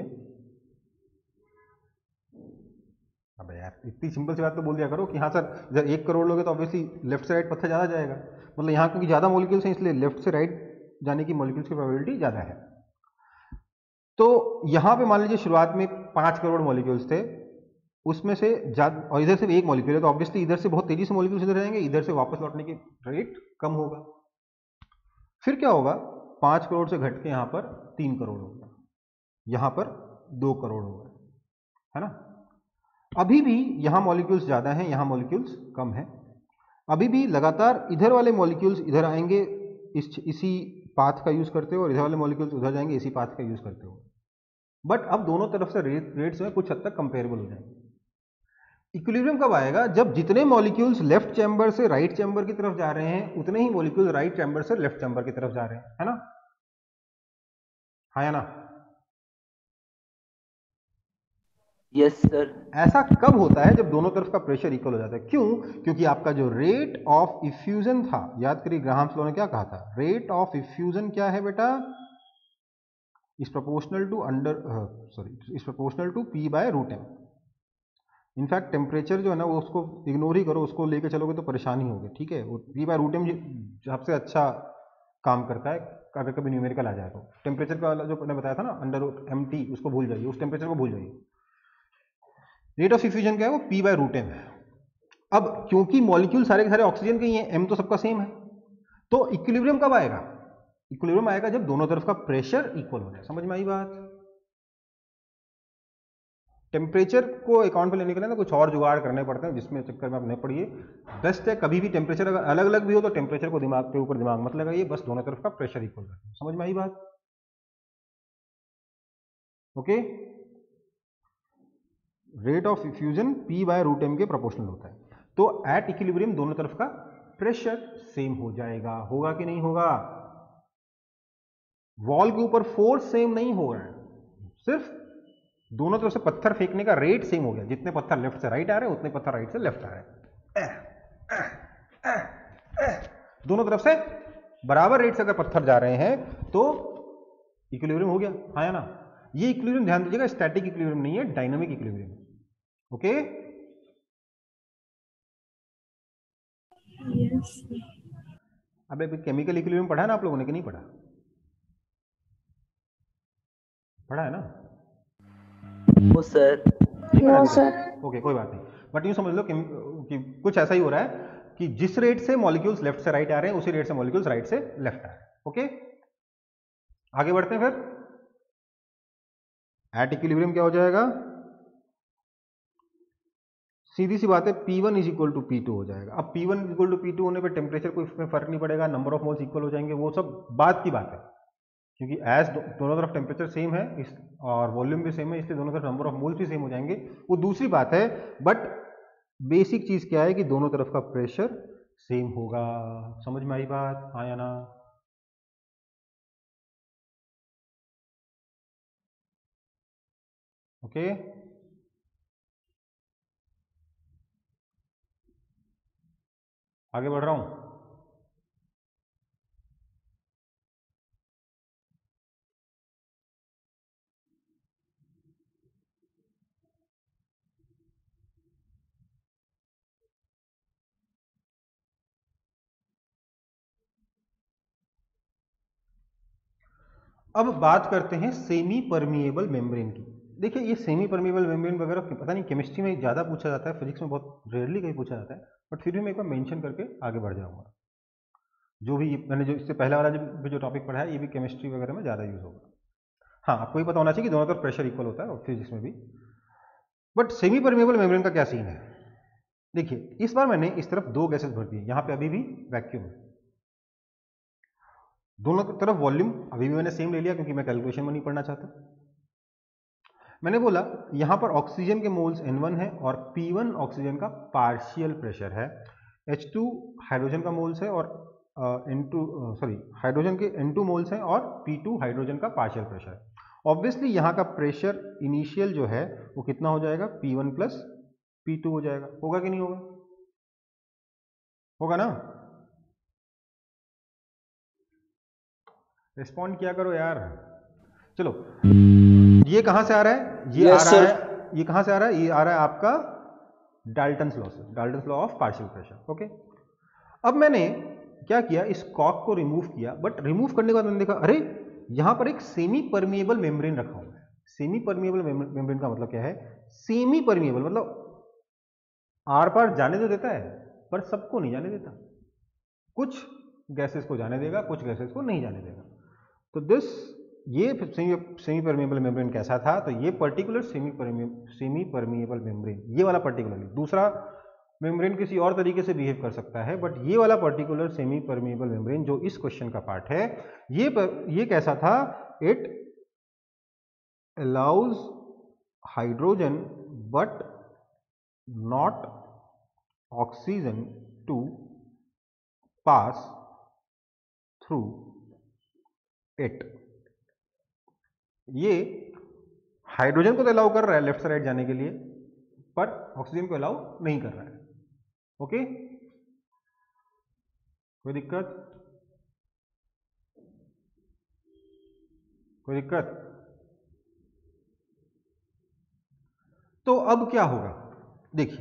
अब यार इतनी सिंपल सी बात तो बोल दिया करो कि हाँ सर इधर एक करोड़ लोग हैं तो ऑब्वियसली लेफ्ट से राइट पत्थर ज़्यादा जाएगा, मतलब यहाँ क्योंकि ज़्यादा मॉलिक्यूल्स हैं इसलिए लेफ्ट से राइट जाने की मॉलिक्यूल्स की प्रोबेबिलिटी ज़्यादा है। तो यहाँ पे मान लीजिए शुरुआत में पाँच करोड़ मॉलिक्यूल्स थे, उसमें से ज्यादा, और इधर से एक मॉलिक्यूल है तो ऑब्वियसली इधर से बहुत तेजी से मॉलिक्यूल्स इधर जाएंगे, इधर से वापस लौटने की रेट कम होगा। फिर क्या होगा, पाँच करोड़ से घट के यहाँ पर तीन करोड़ हो गया, यहाँ पर दो करोड़ हो गए, है ना। अभी भी यहाँ मॉलिक्यूल्स ज़्यादा हैं, यहाँ मॉलिक्यूल्स कम हैं। अभी भी लगातार इधर वाले मॉलिक्यूल्स इधर आएंगे इस इसी पाथ का यूज़ करते हो, और इधर वाले मॉलिक्यूल्स उधर जाएंगे इसी पाथ का यूज़ करते हो। बट अब दोनों तरफ से रेट रेट्स में कुछ हद तक कंपेरेबल हो जाएंगे। इक्विलिब्रियम कब आएगा, जब जितने मॉलिक्यूल्स लेफ्ट चैम्बर से राइट चैम्बर की तरफ जा रहे हैं उतने ही मॉलिक्यूल्स राइट चैम्बर से लेफ्ट चैम्बर की तरफ जा रहे हैं, है ना, हाँ या ना? Yes sir. ऐसा कब होता है, जब दोनों तरफ का प्रेशर इक्वल हो जाता है। क्यों? क्योंकि आपका जो रेट ऑफ इफ्यूजन था, याद करिए ग्राहम्स लॉ ने क्या कहा था, रेट ऑफ इफ्यूजन क्या है बेटा, is proportional to under sorry is proportional to P by root M. In fact temperature जो है ना वो उसको इग्नोर ही करो, उसको लेके चलोगे तो परेशानी होगी, ठीक है। पी बाय रूट एम सबसे अच्छा काम करता है अगर कभी न्यूमेरिकल आ जाए तो। टेम्परेचर का जो मैंने बताया था ना अंडर रूट एम टी, उसको भूल जाइए, उस टेम्परेचर को भूल जाइए। रेट ऑफ इफ्यूजन क्या है, वो पी बाय रूट एम है। अब क्योंकि मॉलिक्यूल सारे के सारे ऑक्सीजन के ही हैं, एम तो सबका सेम है, तो इक्विलिब्रियम कब आएगा, इक्विलिब्रियम आएगा जब दोनों तरफ का प्रेशर इक्वल हो जाए। समझ में आई बात? टेम्परेचर को अकाउंट में लेने के लिए ना कुछ और जुगाड़ करने पड़ते हैं, जिसमें चक्कर में आप नहीं पड़िए। बेस्ट है कभी भी टेम्परेचर अगर अलग अलग भी हो तो टेम्परेचर को दिमाग के ऊपर दिमाग मत लगाइए, बस दोनों तरफ का प्रेशर इक्वल रखिए। समझ में आई बात? Okay, rate of effusion P by root M के प्रोपोर्शनल होता है, तो एट इक्विलिब्रियम दोनों तरफ का प्रेशर सेम हो जाएगा। होगा कि नहीं होगा? वॉल के ऊपर फोर्स सेम नहीं हो रहा है, सिर्फ दोनों तरफ से पत्थर फेंकने का रेट सेम हो गया। जितने पत्थर लेफ्ट से राइट आ रहे हैं उतने पत्थर राइट से लेफ्ट आ रहे हैं। दोनों तरफ से बराबर रेट से अगर पत्थर जा रहे हैं तो इक्विलिब्रियम हो गया, हाँ या ना? ये इक्विलिब्रियम ध्यान दीजिएगा, स्टैटिक इक्विलिब्रियम नहीं है, डायनामिक इक्विलिब्रियम। Okay, Yes. अब अभी केमिकल इक्विलिब्रियम पढ़ा है ना आप लोगों ने कि नहीं पढ़ा? पढ़ा है ना? वो सर। No, sir. ओके, कोई बात नहीं, बट यूँ समझ लो कि, कि कुछ ऐसा ही हो रहा है कि जिस रेट से मॉलिक्यूल्स लेफ्ट से राइट आ रहे हैं उसी रेट से मॉलिक्यूल्स राइट से लेफ्ट आ रहे हैं। ओके, आगे बढ़ते हैं। फिर एट इक्विलिब्रियम क्या हो जाएगा, सीधी सी बात है, P one is equal to P two हो जाएगा। अब P one equal to P two होने पर टेम्परेचर कोई इसमें फर्क नहीं पड़ेगा, नंबर ऑफ मोल्स इक्वल हो जाएंगे, वो सब बात की बात है, क्योंकि एज दो, दोनों तरफ टेम्परेचर सेम है इस और वॉल्यूम भी सेम है, इसलिए दोनों तरफ नंबर ऑफ मोल्स भी सेम हो जाएंगे, वो दूसरी बात है। बट बेसिक चीज क्या है कि दोनों तरफ का प्रेशर सेम होगा। समझ में आई बात, हाँ या ना? ओके, आगे बढ़ रहा हूं। अब बात करते हैं सेमी परमिएबल मेम्ब्रेन की। देखिए ये सेमी परमिएबल मेम्ब्रेन वगैरह पता नहीं केमिस्ट्री में ज़्यादा पूछा जाता है, फिजिक्स में बहुत रेयरली कहीं पूछा जाता है, बट फिर भी मैं एक बार मेंशन करके आगे बढ़ जाऊंगा। जो भी मैंने जो इससे पहले वाला जो जो टॉपिक पढ़ा है ये भी केमिस्ट्री वगैरह में ज़्यादा यूज होगा। हाँ, आपको ये पता होना चाहिए कि दोनों तरफ प्रेशर इक्वल होता है और फिजिक्स में भी। बट सेमी परमिएबल मेम्ब्रेन का क्या सीन है, देखिए इस बार मैंने इस तरफ दो गैसेस भर दी, यहाँ पे अभी भी वैक्यूम है, दोनों तरफ वॉल्यूम अभी भी मैंने सेम ले लिया क्योंकि मैं कैलकुलेशन में नहीं पढ़ना चाहता। मैंने बोला यहां पर ऑक्सीजन के मोल्स एन वन है और पी वन ऑक्सीजन का पार्शियल प्रेशर है, एच टू हाइड्रोजन का मोल्स है और एन टू सॉरी हाइड्रोजन के एन टू मोल्स हैं और पी टू हाइड्रोजन का पार्शियल प्रेशर है। ऑब्वियसली यहाँ का प्रेशर इनिशियल जो है वो कितना हो जाएगा, P one plus P two हो जाएगा। होगा कि नहीं होगा? होगा ना? रिस्पॉन्ड किया करो यार। चलो ये कहां से आ रहा है? ये yes, आ रहा sir. है, ये कहां से आ रहा है? ये आ रहा है आपका डाल्टन्स लॉ से, Dalton's law of partial pressure. Okay, अब मैंने क्या किया, इस कॉक को रिमूव किया, बट रिमूव करने के बाद मैंने देखा अरे यहां पर एक सेमी परमिएबल मेम्ब्रेन रखा हुआ है। सेमी परमिएबल मेम्ब्रेन का मतलब क्या है? सेमी परमिएबल मतलब आर पार जाने तो देता है पर सबको नहीं जाने देता, कुछ गैसेस को जाने देगा, कुछ गैसेस को नहीं जाने देगा। तो दिस ये सेमी परमिएबल मेम्ब्रेन कैसा था? तो ये particular semi semi permeable membrane, ये वाला पर्टिकुलरली, दूसरा मेम्ब्रेन किसी और तरीके से बिहेव कर सकता है, बट ये वाला पर्टिकुलर सेमी परमिएबल मेम्ब्रेन जो इस क्वेश्चन का पार्ट है, ये पर, ये कैसा था? It allows hydrogen but not oxygen to pass through it. ये हाइड्रोजन को तो अलाउ कर रहा है लेफ्ट से राइट जाने के लिए, पर ऑक्सीजन को अलाउ नहीं कर रहा है। ओके, कोई दिक्कत? कोई दिक्कत? तो अब क्या होगा देखिए,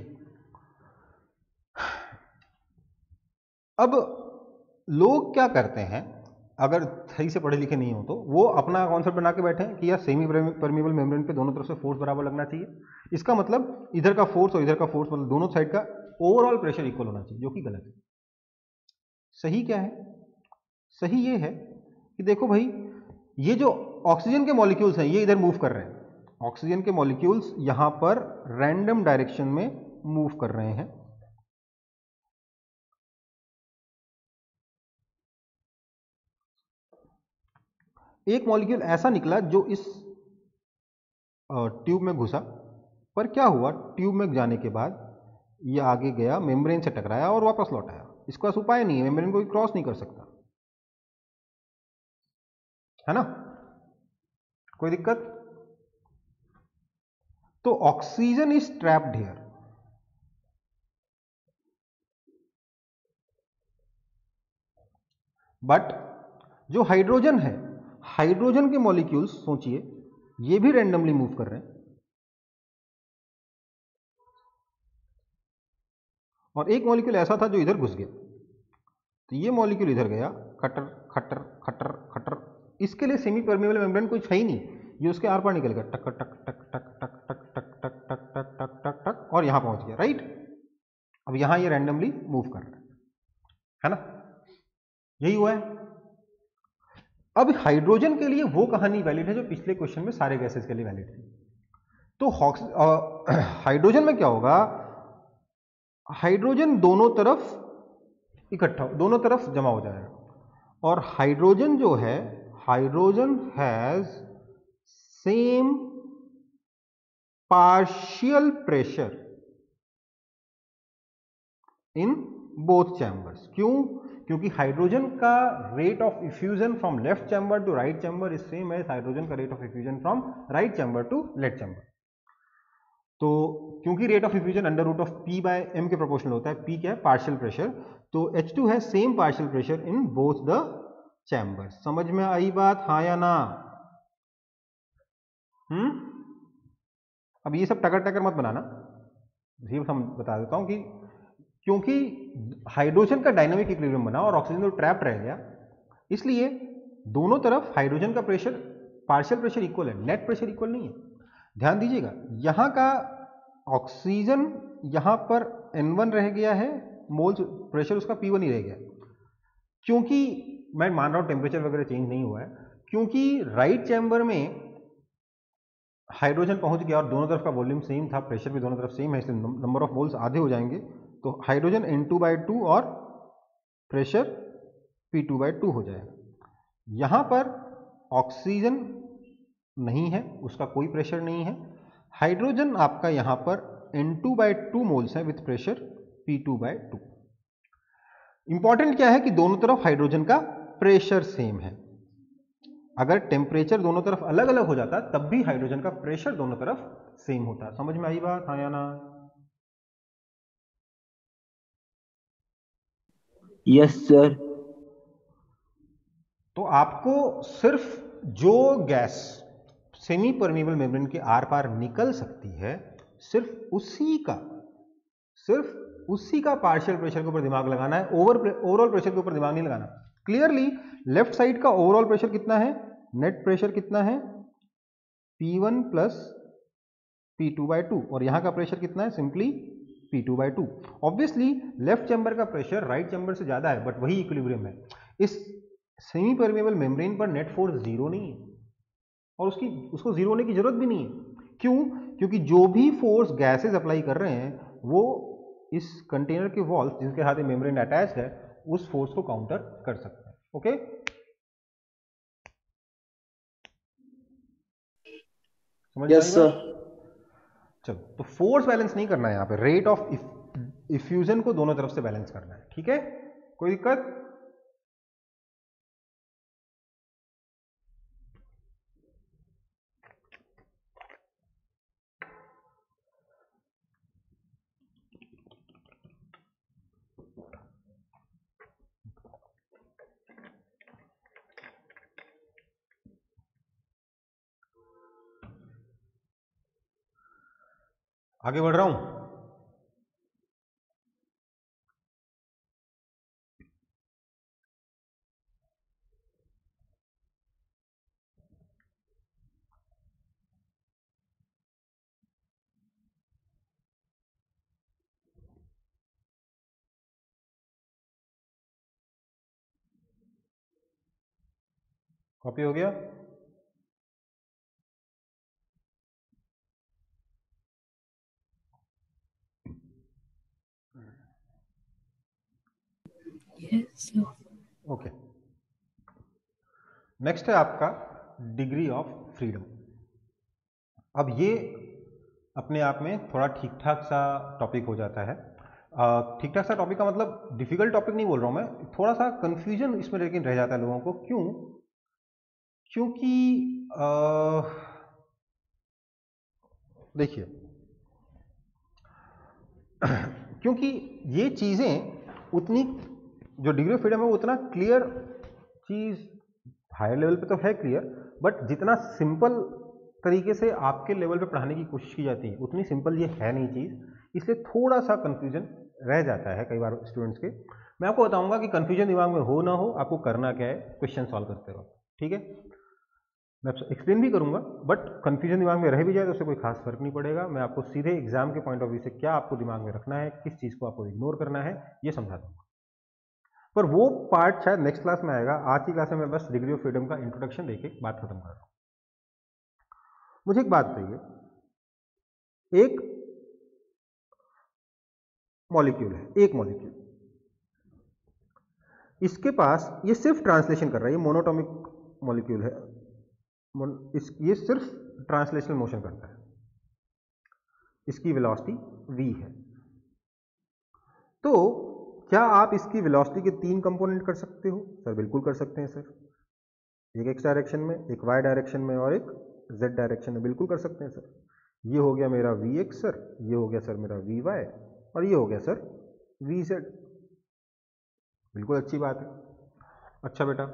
अब लोग क्या करते हैं, अगर सही से पढ़े लिखे नहीं हो तो वो अपना कॉन्सेप्ट बना के बैठे हैं कि यार सेमी परमिएबल मेम्ब्रेन पे दोनों तरफ से फोर्स बराबर लगना चाहिए, इसका मतलब इधर का फोर्स और इधर का फोर्स मतलब दोनों साइड का ओवरऑल प्रेशर इक्वल होना चाहिए, जो कि गलत है। सही क्या है? सही ये है कि देखो भाई, ये जो ऑक्सीजन के मॉलिक्यूल्स हैं ये इधर मूव कर रहे हैं, ऑक्सीजन के मॉलिक्यूल्स यहां पर रैंडम डायरेक्शन में मूव कर रहे हैं। एक मॉलिक्यूल ऐसा निकला जो इस ट्यूब में घुसा, पर क्या हुआ, ट्यूब में जाने के बाद ये आगे गया, मेम्ब्रेन से टकराया और वापस लौट आया। इसका उपाय नहीं है, मेम्ब्रेन को क्रॉस नहीं कर सकता, है ना? कोई दिक्कत? तो oxygen is trapped here, but जो हाइड्रोजन है, हाइड्रोजन के मॉलिक्यूल्स सोचिए ये भी रैंडमली मूव कर रहे हैं, और एक मॉलिक्यूल ऐसा था जो इधर घुस गया, तो ये मॉलिक्यूल इधर गया, खटर खटर खटर खटर, इसके लिए सेमी परमिएबल मेम्ब्रेन कुछ है ही नहीं, ये उसके आर पार निकल गया, टक टक टक टक टक टक टक टक टक टक टक टक टक टक और यहां पहुंच गया, राइट? अब यहां ये रैंडमली मूव कर रहा है, है ना? यही हुआ है। अब हाइड्रोजन के लिए वो कहानी वैलिड है जो पिछले क्वेश्चन में सारे गैसेस के लिए वैलिड थी। तो हाइड्रोजन में क्या होगा, हाइड्रोजन दोनों तरफ इकट्ठा, दोनों तरफ जमा हो जाएगा, और हाइड्रोजन जो है, hydrogen has same partial pressure in both chambers. क्यों? क्योंकि हाइड्रोजन का rate of effusion from left chamber to right chamber is same as hydrogen का rate of effusion from right chamber to left chamber. तो क्योंकि rate of effusion under root of P by M के proportional होता है, P क्या है, partial pressure, तो H two है same partial pressure in both the chamber. समझ में आई बात, हाँ या ना? हम्म अब ये सब टकर टकर मत बनाना, ये हम बता देता हूं कि क्योंकि हाइड्रोजन का डायनामिक इक्विलिब्रियम बना और ऑक्सीजन तो ट्रैप रह गया, इसलिए दोनों तरफ हाइड्रोजन का प्रेशर, पार्शियल प्रेशर इक्वल है, नेट प्रेशर इक्वल नहीं है। ध्यान दीजिएगा, यहां का ऑक्सीजन यहां पर एन वन रह गया है, मोल्स प्रेशर उसका पी वन ही रह गया, क्योंकि मैं मान रहा हूं टेम्परेचर वगैरह चेंज नहीं हुआ है, क्योंकि राइट चैम्बर में हाइड्रोजन पहुंच गया और दोनों तरफ का वॉल्यूम सेम था, प्रेशर भी दोनों तरफ सेम है, इसलिए नंबर ऑफ मोल्स आधे हो जाएंगे, तो hydrogen N two by two और pressure P two by two हो जाएगा। यहां पर ऑक्सीजन नहीं है, उसका कोई प्रेशर नहीं है। हाइड्रोजन आपका यहां पर N two by two moles है with pressure P two by two. Important क्या है कि दोनों तरफ हाइड्रोजन का प्रेशर सेम है। अगर टेम्परेचर दोनों तरफ अलग अलग हो जाता तब भी हाइड्रोजन का प्रेशर दोनों तरफ सेम होता। समझ में आई बात, हाँ या ना? Yes sir. तो आपको सिर्फ जो गैस सेमी परमेबल मेम्ब्रेन के आर पार निकल सकती है, सिर्फ उसी का सिर्फ उसी का पार्शियल प्रेशर के ऊपर दिमाग लगाना है, ओवर ओवरऑल प्रेशर के ऊपर दिमाग नहीं लगाना। क्लियरली लेफ्ट साइड का ओवरऑल प्रेशर कितना है, नेट प्रेशर कितना है, P one plus P two by two, और यहां का प्रेशर कितना है, simply P two by two. Obviously left chamber का प्रेशर राइट चैम्बर से ज्यादा है, बट वही इक्विलिब्रियम है। इस सेमी परमेबल मेम्ब्रेन पर नेट फोर्स जीरो नहीं है, और उसकी उसको जीरो होने की जरूरत भी नहीं है। क्यों? क्योंकि जो भी फोर्स गैसेस अप्लाई कर रहे हैं वो इस कंटेनर के वॉल्स जिनके साथ मेम्ब्रेन अटैच्ड है उस फोर्स को काउंटर कर सकते हैं। ओके, समझ में आई यस सर। बात? चलो, तो फोर्स बैलेंस नहीं करना है यहाँ पे, रेट ऑफ इफ्यूजन को दोनों तरफ से बैलेंस करना है। ठीक है, कोई दिक्कत? आगे बढ़ रहा हूं। कॉपी हो गया? Yes, sir. ओके, नेक्स्ट है आपका डिग्री ऑफ फ्रीडम। अब ये अपने आप में थोड़ा ठीक ठाक सा टॉपिक हो जाता है। ठीक ठाक सा टॉपिक का मतलब डिफिकल्ट टॉपिक नहीं बोल रहा हूं मैं, थोड़ा सा कंफ्यूजन इसमें लेकिन रह जाता है लोगों को। क्यों? क्योंकि देखिए क्योंकि ये चीजें उतनी, जो डिग्री ऑफ फ्रीडम है वो उतना क्लियर चीज हायर लेवल पे तो है क्लियर, बट जितना सिंपल तरीके से आपके लेवल पे पढ़ाने की कोशिश की जाती है उतनी सिंपल ये है नहीं चीज, इसलिए थोड़ा सा कंफ्यूजन रह जाता है कई बार स्टूडेंट्स के। मैं आपको बताऊंगा कि कंफ्यूजन दिमाग में हो ना हो आपको करना क्या है, क्वेश्चन सॉल्व करते रहो। ठीक है, मैं एक्सप्लेन भी करूंगा, बट कंफ्यूजन दिमाग में रह भी जाए तो उससे कोई खास फर्क नहीं पड़ेगा। मैं आपको सीधे एग्जाम के पॉइंट ऑफ व्यू से क्या आपको दिमाग में रखना है, किस चीज को आपको इग्नोर करना है, ये समझा दूंगा। पर वो पार्ट शायद नेक्स्ट क्लास में आएगा। आज की क्लास में मैं बस डिग्री ऑफ फ्रीडम का इंट्रोडक्शन देके बात खत्म कर रहा हूं। मुझे एक बात बताइए, एक मॉलिक्यूल है, एक मॉलिक्यूल, इसके पास ये सिर्फ ट्रांसलेशन कर रहा है, ये मोनोटॉमिक मॉलिक्यूल है, इस ये सिर्फ ट्रांसलेशनल मोशन करता है, इसकी वेलोसिटी v है। तो क्या आप इसकी वेलोसिटी के तीन कंपोनेंट कर सकते हो? सर बिल्कुल कर सकते हैं सर, एक एक्स डायरेक्शन में, एक वाई डायरेक्शन में और एक जेड डायरेक्शन में, बिल्कुल कर सकते हैं सर। ये हो गया मेरा वी एक्स सर, ये हो गया सर मेरा वी वाई, और ये हो गया सर वी जेड। बिल्कुल अच्छी बात है। अच्छा बेटा,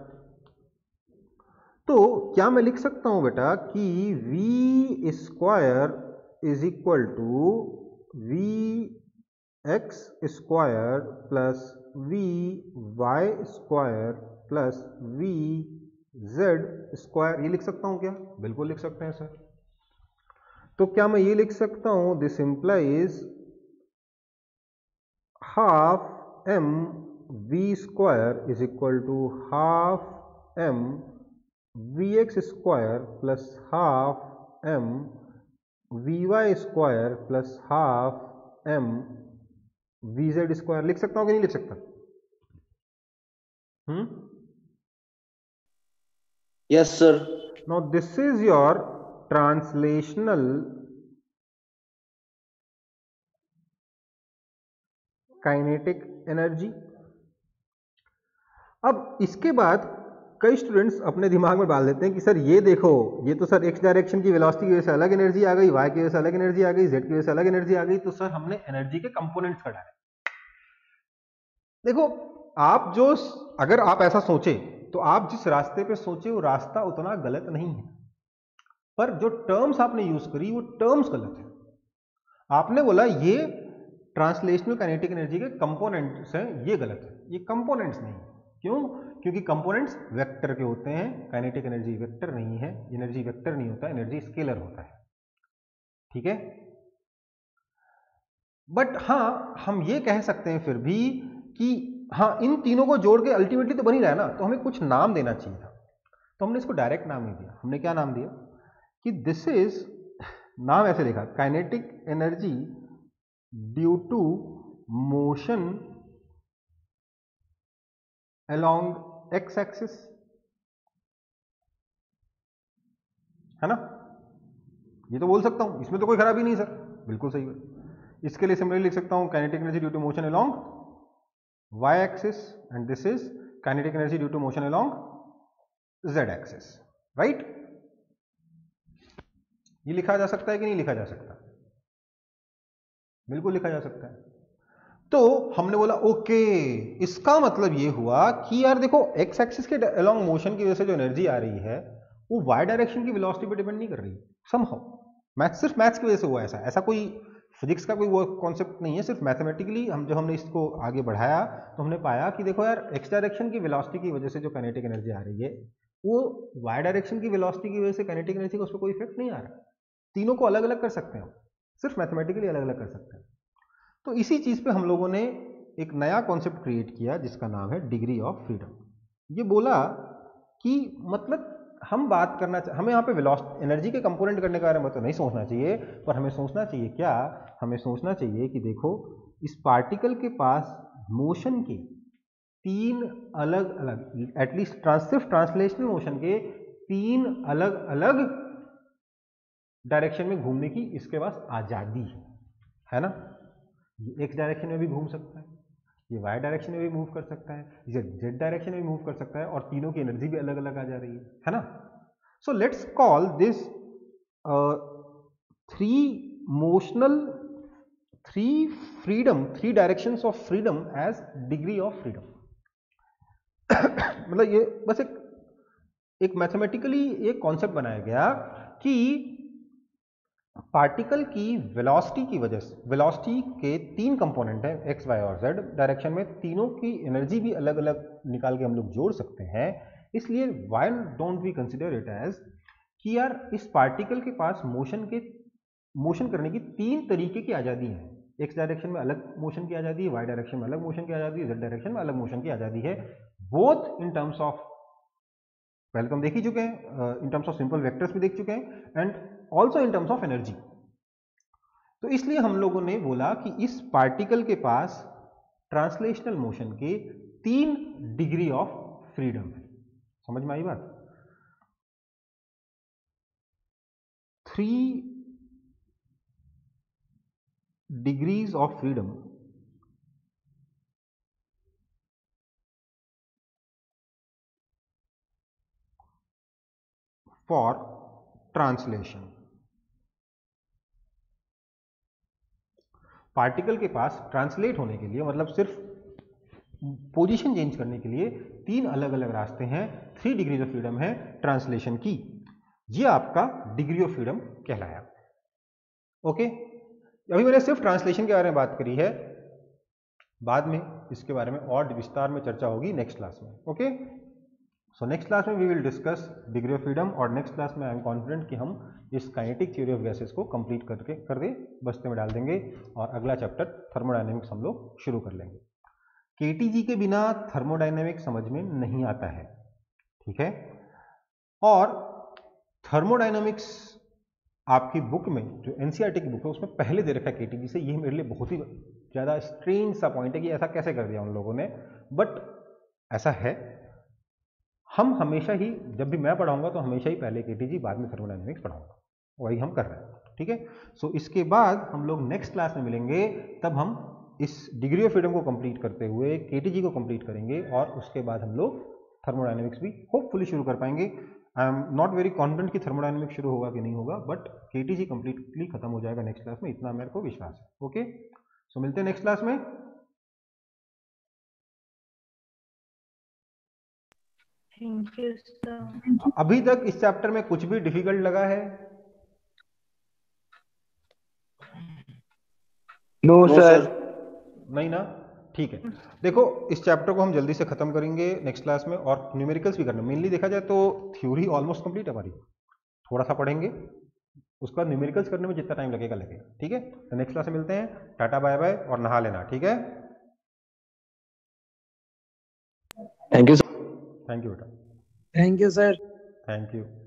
तो क्या मैं लिख सकता हूं बेटा कि V square is equal to V X square plus V Y square plus V Z square, ये लिख सकता हूं क्या? बिल्कुल लिख सकते हैं सर। तो क्या मैं ये लिख सकता हूं this implies half M V square is equal to half M V X square plus half M V Y square plus half M V Z square, लिख सकता हूं कि नहीं लिख सकता? Hmm Yes, sir. Now this is your translational kinetic energy. अब इसके बाद कई स्टूडेंट्स अपने दिमाग में डाल देते हैं कि सर ये देखो, ये तो सर एक्स डायरेक्शन की वेलोसिटी की वजह से अलग एनर्जी आ गई, वाई की वजह से अलग एनर्जी आ गई, जेड की वजह से अलग एनर्जी आ गई, तो सर हमने एनर्जी के कंपोनेंट्स का डाले। देखो आप जो, अगर आप ऐसा सोचे तो आप जिस रास्ते पे सोचे वो रास्ता उतना गलत नहीं है, पर जो टर्म्स आपने यूज करी वो टर्म्स गलत है। आपने बोला ये ट्रांसलेशनल काइनेटिक एनर्जी के कंपोनेंट्स हैं, ये गलत है, ये कंपोनेंट्स नहीं है। क्यों? क्योंकि कंपोनेंट्स वेक्टर के होते हैं, काइनेटिक एनर्जी वेक्टर नहीं है, एनर्जी वेक्टर नहीं होता, एनर्जी स्केलर होता है। ठीक है, बट हाँ हम ये कह सकते हैं फिर भी कि हाँ इन तीनों को जोड़ के अल्टीमेटली तो बन ही रहा है ना, तो हमें कुछ नाम देना चाहिए था, तो हमने इसको डायरेक्ट नाम नहीं दिया। हमने क्या नाम दिया कि दिस इज, नाम ऐसे लिखा, kinetic energy due to motion along X axis, है ना। ये तो बोल सकता हूं, इसमें तो कोई खराबी नहीं सर, बिल्कुल सही है। इसके लिए सिमिलरली लिख सकता हूं kinetic energy due to motion along y axis and this is kinetic energy due to motion along z axis, right. ये लिखा जा सकता है कि नहीं लिखा जा सकता? बिल्कुल लिखा जा सकता है। तो हमने बोला ओके, इसका मतलब ये हुआ कि यार देखो x एक्सिस के अलोंग मोशन की वजह से जो एनर्जी आ रही है वो y डायरेक्शन की वेलोसिटी पे डिपेंड नहीं कर रही समहाउ। मैथ, सिर्फ मैथ्स की वजह से हुआ ऐसा, ऐसा कोई फिजिक्स का कोई वो कॉन्सेप्ट नहीं है, सिर्फ मैथमेटिकली हम जो हमने इसको आगे बढ़ाया तो हमने पाया कि देखो यार x डायरेक्शन की वेलोसिटी की वजह से जो काइनेटिक एनर्जी आ रही है वो y डायरेक्शन की वेलोसिटी की वजह से काइनेटिक एनर्जी का उस पर कोई इफेक्ट नहीं आ रहा। तीनों को अलग अलग कर सकते हैं, सिर्फ मैथमेटिकली अलग अलग कर सकते हैं। तो इसी चीज पे हम लोगों ने एक नया कॉन्सेप्ट क्रिएट किया जिसका नाम है डिग्री ऑफ फ्रीडम। ये बोला कि मतलब हम बात करना, हमें यहाँ पे वेलोसिटी एनर्जी के कंपोनेंट करने के बारे में तो नहीं सोचना चाहिए, पर हमें सोचना चाहिए क्या, हमें सोचना चाहिए कि देखो इस पार्टिकल के पास मोशन के तीन अलग अलग, एटलीस्ट ट्रांस सिर्फ ट्रांसलेशनल मोशन के तीन अलग अलग डायरेक्शन में घूमने की इसके पास आजादी है ना। ये एक्स डायरेक्शन में भी घूम सकता है, ये वाई डायरेक्शन में भी मूव कर सकता है, ये जेड डायरेक्शन में भी मूव कर सकता है, और तीनों की एनर्जी भी अलग अलग आ जा रही है, है ना। So let's call this three motional, three freedom, three directions of freedom as degree of freedom. मतलब ये बस एक एक मैथमेटिकली एक कॉन्सेप्ट बनाया गया कि पार्टिकल की वेलोसिटी की वजह से, वेलोसिटी के तीन कंपोनेंट हैं एक्स वाई और जेड डायरेक्शन में, तीनों की एनर्जी भी अलग अलग निकाल के हम लोग जोड़ सकते हैं। इसलिए why don't we consider it as कि यार इस पार्टिकल के पास मोशन के मोशन करने की तीन तरीके की आज़ादी है। एक्स डायरेक्शन में अलग मोशन की आज़ादी है, वाई डायरेक्शन में अलग मोशन की आज़ादी है, जेड डायरेक्शन में अलग मोशन की आज़ादी है, बोथ इन टर्म्स ऑफ, पहले तो हम देख ही चुके हैं, in terms of simple vectors भी देख चुके हैं, and also in terms of energy. तो इसलिए हम लोगों ने बोला कि इस पार्टिकल के पास ट्रांसलेशनल मोशन के तीन डिग्री ऑफ फ्रीडम है। समझ में आई बात? Three degrees of freedom for translation. Particle के पास ट्रांसलेट होने के लिए, मतलब सिर्फ पोजीशन चेंज करने के लिए तीन अलग अलग रास्ते हैं, थ्री डिग्रीज ऑफ फ्रीडम है ट्रांसलेशन की। ये आपका डिग्री ऑफ फ्रीडम कहलाया। ओके, अभी मैंने सिर्फ ट्रांसलेशन के बारे में बात करी है, बाद में इसके बारे में और विस्तार में चर्चा होगी नेक्स्ट क्लास में। ओके, सो नेक्स्ट क्लास में we will discuss degree of freedom, और नेक्स्ट क्लास में आई एम कॉन्फिडेंट कि हम इस काइनेटिक थ्योरी ऑफ गैसेस को कंप्लीट करके कर दे बस्ते में डाल देंगे, और अगला चैप्टर थर्मोडायनेमिक्स हम लोग शुरू कर लेंगे। केटीजी के बिना थर्मोडायनेमिक्स समझ में नहीं आता है, ठीक है। और थर्मोडायनेमिक्स आपकी बुक में, जो एनसीईआरटी की बुक है उसमें पहले दे रखा है केटीजी से। ये मेरे लिए बहुत ही ज़्यादा स्ट्रेंज सा पॉइंट है कि ऐसा कैसे कर दिया उन लोगों ने, बट ऐसा है। हम हमेशा ही, जब भी मैं पढ़ाऊंगा तो हमेशा ही पहले केटीजी बाद में थर्मोडायनेमिक्स पढ़ाऊंगा, वही हम कर रहे हैं, ठीक है। सो so, इसके बाद हम लोग नेक्स्ट क्लास में मिलेंगे, तब हम इस डिग्री ऑफ फ्रीडम को कंप्लीट करते हुए केटीजी को कंप्लीट करेंगे और उसके बाद हम लोग थर्मोडायनेमिक्स भी होपफुली शुरू कर पाएंगे। I am not very confident कि थर्मोडायनेमिक्स शुरू होगा कि नहीं होगा, बट केटीजी कंप्लीटली खत्म हो जाएगा नेक्स्ट क्लास में, इतना मेरे को विश्वास है। ओके, सो मिलते हैं नेक्स्ट क्लास में। Thank you sir. अभी तक इस चैप्टर में कुछ भी डिफिकल्ट लगा है? No no sir. सर। नहीं ना, ठीक है। देखो इस चैप्टर को हम जल्दी से खत्म करेंगे नेक्स्ट क्लास में, और न्यूमेरिकल्स भी करना। मेनली देखा जाए तो थ्योरी ऑलमोस्ट कंप्लीट है हमारी, थोड़ा सा पढ़ेंगे, उसके बाद न्यूमेरिकल्स करने में जितना टाइम लगेगा लगेगा, ठीक है। तो नेक्स्ट क्लास में मिलते हैं, टाटा बाय बाय, और नहा लेना, ठीक है। Thank you sir. Thank you बेटा, thank you sir. Thank you.